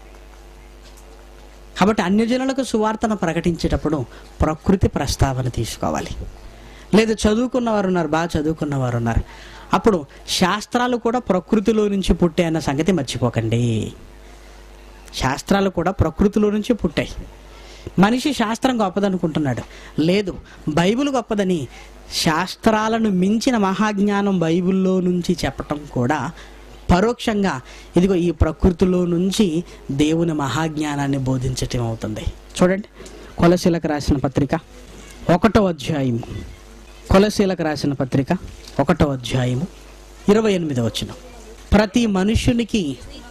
కాబట్టి అన్యజనులకు సువార్తను ప్రకటించేటప్పుడు ప్రకృతి ప్రస్తావన తీసుకోవాలి. లేదు చదువుకున్నవారు ఉన్నారు, బాగా చదువుకున్నవారు ఉన్నారు, అప్పుడు శాస్త్రాలు కూడా ప్రకృతిలో నుంచి పుట్టాయి అన్న సంగతి మర్చిపోకండి. శాస్త్రాలు కూడా ప్రకృతిలో నుంచి పుట్టాయి. మనిషి శాస్త్రం గొప్పదనుకుంటున్నాడు, లేదు బైబిల్ గొప్పదని. శాస్త్రాలను మించిన మహాజ్ఞానం బైబిల్లో నుంచి చెప్పటం కూడా పరోక్షంగా ఇదిగో ఈ ప్రకృతిలో నుంచి దేవుని మహాజ్ఞానాన్ని బోధించటం అవుతుంది. చూడండి, కొలసీలకు రాసిన పత్రిక ఒకటో అధ్యాయము, కొలసీలకు రాసిన పత్రిక ఒకటో అధ్యాయము ఇరవై ఎనిమిదో వచనం. ప్రతి మనుష్యునికి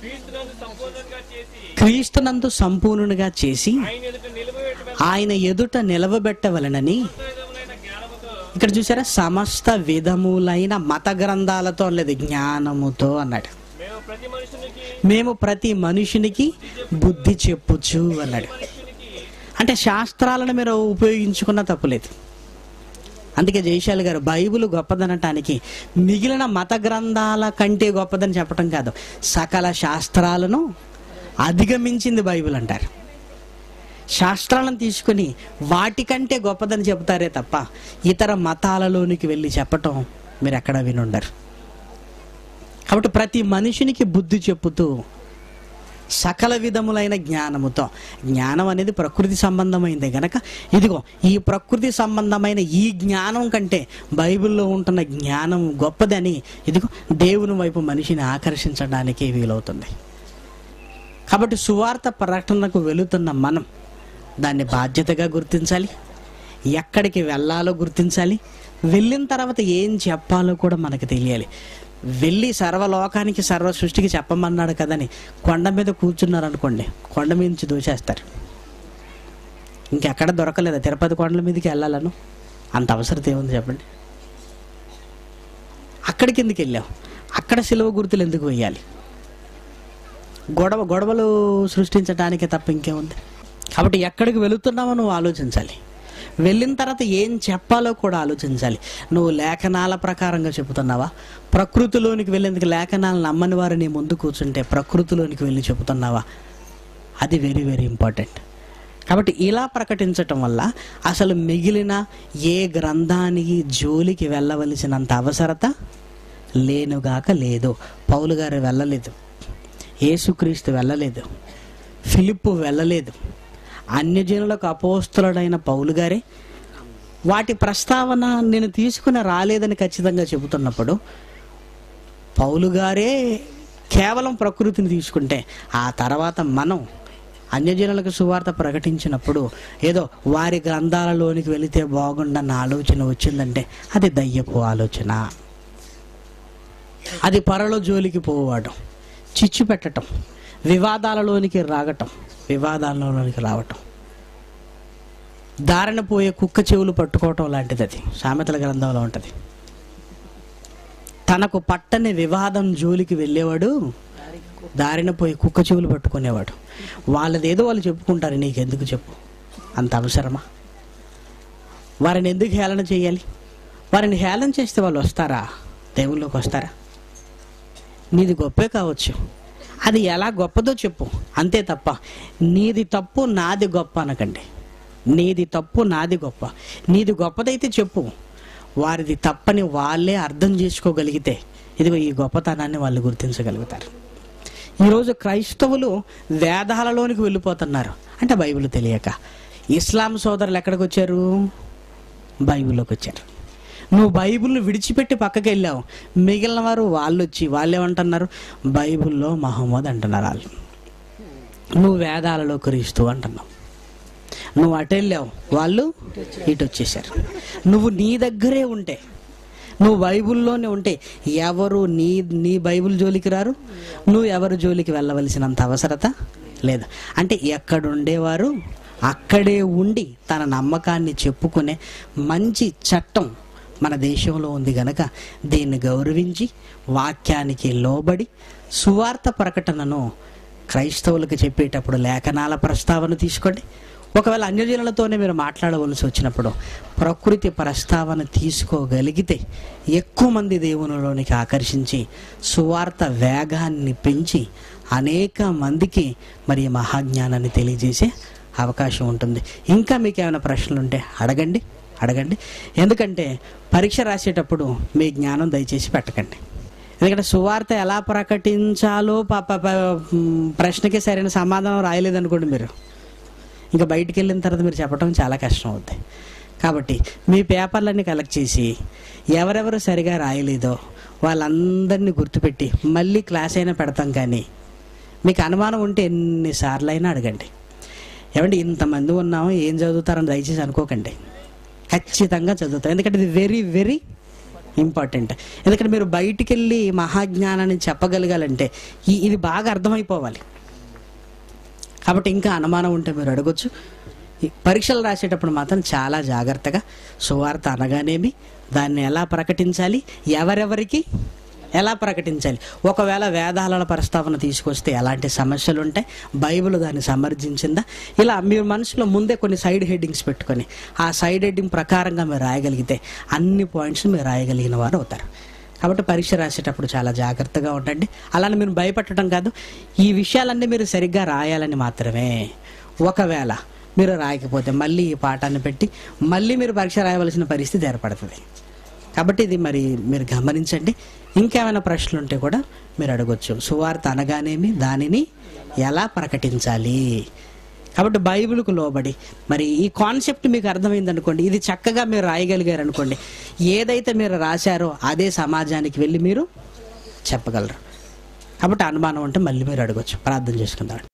క్రీస్తునందు సంపూర్ణునిగా చేసి ఆయన ఎదుట నిలవబెట్టవలనని. ఇక్కడ చూసారా, సమస్త విధములైన మత గ్రంథాలతో లేదు, జ్ఞానముతో అన్నాడు. మేము ప్రతి మనుషునికి బుద్ధి చెప్పుచు అన్నాడు. అంటే శాస్త్రాలను మీరు ఉపయోగించుకున్న తప్పులేదు. అందుకే జయశాలి గారు బైబిల్ గొప్పదనటానికి మిగిలిన మత గ్రంథాల కంటే గొప్పదని చెప్పటం కాదు, సకల శాస్త్రాలను అధిగమించింది బైబిల్ అంటారు. శాస్త్రాలను తీసుకుని వాటికంటే గొప్పదని చెబుతారే తప్ప ఇతర మతాలలోనికి వెళ్ళి చెప్పటం మీరు ఎక్కడ వినుండరు. కాబట్టి ప్రతి మనిషినికి బుద్ధి చెప్పుతూ సకల విధములైన జ్ఞానముతో. జ్ఞానం అనేది ప్రకృతి సంబంధమైందే గనక ఇదిగో ఈ ప్రకృతి సంబంధమైన ఈ జ్ఞానం కంటే బైబిల్లో ఉంటున్న జ్ఞానం గొప్పదని ఇదిగో దేవుని వైపు మనిషిని ఆకర్షించడానికి వీలవుతుంది. కాబట్టి సువార్త ప్రకటనకు వెళుతున్న మనం దాన్ని బాధ్యతగా గుర్తించాలి, ఎక్కడికి వెళ్ళాలో గుర్తించాలి, వెళ్ళిన తర్వాత ఏం చెప్పాలో కూడా మనకు తెలియాలి. వెళ్ళి సర్వలోకానికి సర్వ సృష్టికి చెప్పమన్నాడు కదని కొండ మీద కూర్చున్నారు అనుకోండి, కొండ మీద నుంచి దూసేస్తారు. ఇంకెక్కడ దొరకలేదా తిరుపతి కొండల మీదకి వెళ్ళాలను? అంత అవసరం ఏముంది చెప్పండి? అక్కడికి ఎందుకు వెళ్ళావు? అక్కడ సిలువ గుర్తులు ఎందుకు వేయాలి? గొడవ గొడవలు సృష్టించడానికే తప్ప ఇంకేముంది? కాబట్టి ఎక్కడికి వెళుతున్నావో నువ్వు ఆలోచించాలి, వెళ్ళిన తర్వాత ఏం చెప్పాలో కూడా ఆలోచించాలి. నువ్వు లేఖనాల ప్రకారంగా చెబుతున్నావా? ప్రకృతిలోనికి వెళ్ళేందుకు లేఖనాలు నమ్మని వారు నీ ముందు కూర్చుంటే ప్రకృతిలోనికి వెళ్ళి చెబుతున్నావా? అది వెరీ వెరీ ఇంపార్టెంట్. కాబట్టి ఇలా ప్రకటించటం వల్ల అసలు మిగిలిన ఏ గ్రంథానికి జోలికి వెళ్ళవలసినంత అవసరత లేనుగాక లేదు. పౌలు గారు వెళ్ళలేదు, యేసుక్రీస్తు వెళ్ళలేదు, ఫిలిప్పు వెళ్ళలేదు, అన్యజనులకు అపోస్తలుడైన పౌలు గారే వాటి ప్రస్తావన నేను తీసుకుని రాలేదని ఖచ్చితంగా చెబుతున్నప్పుడు పౌలు గారే కేవలం ప్రకృతిని తీసుకుంటే ఆ తర్వాత మనం అన్యజనులకు సువార్త ప్రకటించినప్పుడు ఏదో వారి గ్రంథాలలోనికి వెళితే బాగుండన్న ఆలోచన వచ్చిందంటే అది దయ్యపు ఆలోచన. అది పరలో జోలికి పోవడం, చిచ్చు పెట్టడం, వివాదాలలోనికి రాగటం, వివాదాలలోనికి రావటం, దారిన పోయే కుక్క చెవులు పట్టుకోవటం లాంటిది. అది సామెతల గ్రంథంలో ఉంటుంది. తనకు పట్టని వివాదం జోలికి వెళ్ళేవాడు దారిన పోయి కుక్క చెవులు పట్టుకునేవాడు. వాళ్ళదేదో వాళ్ళు చెప్పుకుంటారు, నీకెందుకు చెప్పు? అంత అవసరమా? వారిని ఎందుకు హేళన చేయాలి? వారిని హేళన చేస్తే వాళ్ళు వస్తారా? దేవుళ్ళలోకి వస్తారా? నీది గొప్పే కావచ్చు, అది ఎలా గొప్పదో చెప్పు, అంతే తప్ప నీది తప్పు నాది గొప్ప అనకండి. నీది తప్పు నాది గొప్ప, నీది గొప్పదైతే చెప్పు. వారిది తప్పని వాళ్ళే అర్థం చేసుకోగలిగితే ఇదిగో ఈ గొప్పతనాన్ని వాళ్ళు గుర్తించగలుగుతారు. ఈరోజు క్రైస్తవులు వేదాలలోనికి వెళ్ళిపోతున్నారు అంటే బైబిల్ తెలియక. ఇస్లాం సోదరులు ఎక్కడికి వచ్చారు? బైబిల్లోకి వచ్చారు. నువ్వు బైబిల్ని విడిచిపెట్టి పక్కకి వెళ్ళావు, మిగిలిన వారు వాళ్ళు వచ్చి వాళ్ళు ఏమంటున్నారు? బైబిల్లో మహమ్మద్ అంటున్నారు వాళ్ళు. నువ్వు వేదాలలో క్రీస్తు అంటున్నావు. నువ్వు అటు వెళ్ళావు, వాళ్ళు ఇటు వచ్చేసారు. నువ్వు నీ దగ్గరే ఉంటే, నువ్వు బైబిల్లోనే ఉంటే ఎవరు నీ నీ బైబిల్ జోలికి రారు, నువ్వు ఎవరు జోలికి వెళ్ళవలసినంత అవసరత లేదు. అంటే ఎక్కడుండేవారు అక్కడే ఉండి తన నమ్మకాన్ని చెప్పుకునే మంచి చట్టం మన దేశంలో ఉంది గనక దీన్ని గౌరవించి వాక్యానికి లోబడి సువార్త ప్రకటనను క్రైస్తవులకు చెప్పేటప్పుడు లేఖనాల ప్రస్తావన తీసుకోండి. ఒకవేళ అన్యజనులతోనే మీరు మాట్లాడవలసి వచ్చినప్పుడు ప్రకృతి ప్రస్తావన తీసుకోగలిగితే ఎక్కువ మంది దేవునిలోనికి ఆకర్షించి సువార్త వేగాన్ని పెంచి అనేక మందికి మరి మహాజ్ఞానాన్ని తెలియజేసే అవకాశం ఉంటుంది. ఇంకా మీకు ఏమైనా ప్రశ్నలు ఉంటే అడగండి అడగండి ఎందుకంటే పరీక్ష రాసేటప్పుడు మీ జ్ఞానం దయచేసి పెట్టకండి. ఎందుకంటే సువార్త ఎలా ప్రకటించాలో పాప ప్రశ్నకి సరైన సమాధానం రాయలేదనుకోండి, మీరు ఇంకా బయటికి వెళ్ళిన తర్వాత మీరు చెప్పడం చాలా కష్టం అవుతుంది. కాబట్టి మీ పేపర్లన్నీ కలెక్ట్ చేసి ఎవరెవరు సరిగా రాయలేదో వాళ్ళందరినీ గుర్తుపెట్టి మళ్ళీ క్లాస్ అయినా పెడతాం. కానీ మీకు అనుమానం ఉంటే ఎన్నిసార్లు అయినా అడగండి. ఏమంటే ఇంతమంది ఉన్నాము ఏం చదువుతారని దయచేసి అనుకోకండి, ఖచ్చితంగా చదువుతారు. ఎందుకంటే ఇది వెరీ వెరీ ఇంపార్టెంట్. ఎందుకంటే మీరు బయటికి వెళ్ళి మహాజ్ఞానాన్ని చెప్పగలగాలంటే ఈ ఇది బాగా అర్థమైపోవాలి. కాబట్టి ఇంకా అనుమానం ఉంటే మీరు అడగొచ్చు. ఈ పరీక్షలు రాసేటప్పుడు మాత్రం చాలా జాగ్రత్తగా సువార్త అనగానేమి, దాన్ని ఎలా ప్రకటించాలి, ఎవరెవరికి ఎలా ప్రకటించాలి, ఒకవేళ వేదాల ప్రస్తావన తీసుకొస్తే ఎలాంటి సమస్యలు ఉంటాయి, బైబిల్ దాన్ని సమర్థించిందా, ఇలా మీరు మనసులో ముందే కొన్ని సైడ్ హెడ్డింగ్స్ పెట్టుకొని ఆ సైడ్ హెడ్డింగ్ ప్రకారంగా మీరు రాయగలిగితే అన్ని పాయింట్స్ మీరు రాయగలిగిన వారు అవుతారు. కాబట్టి పరీక్ష రాసేటప్పుడు చాలా జాగ్రత్తగా ఉండండి. అలానే మీరు భయపెట్టడం కాదు, ఈ విషయాలన్నీ మీరు సరిగ్గా రాయాలని మాత్రమే. ఒకవేళ మీరు రాయకపోతే మళ్ళీ ఈ పాఠాన్ని పెట్టి మళ్ళీ మీరు పరీక్ష రాయవలసిన పరిస్థితి ఏర్పడుతుంది. కాబట్టి ఇది మరి మీరు గమనించండి. ఇంకేమైనా ప్రశ్నలు ఉంటే కూడా మీరు అడగొచ్చు. సువార్త అనగానేమి, దానిని ఎలా ప్రకటించాలి. కాబట్టి బైబిల్కు లోబడి మరి ఈ కాన్సెప్ట్ మీకు అర్థమైంది అనుకోండి, ఇది చక్కగా మీరు రాయగలిగారు అనుకోండి, ఏదైతే మీరు రాశారో అదే సమాజానికి వెళ్ళి మీరు చెప్పగలరు. కాబట్టి అనుమానం ఉంటే మళ్ళీ మీరు అడగొచ్చు. ప్రార్థన చేసుకుందాం.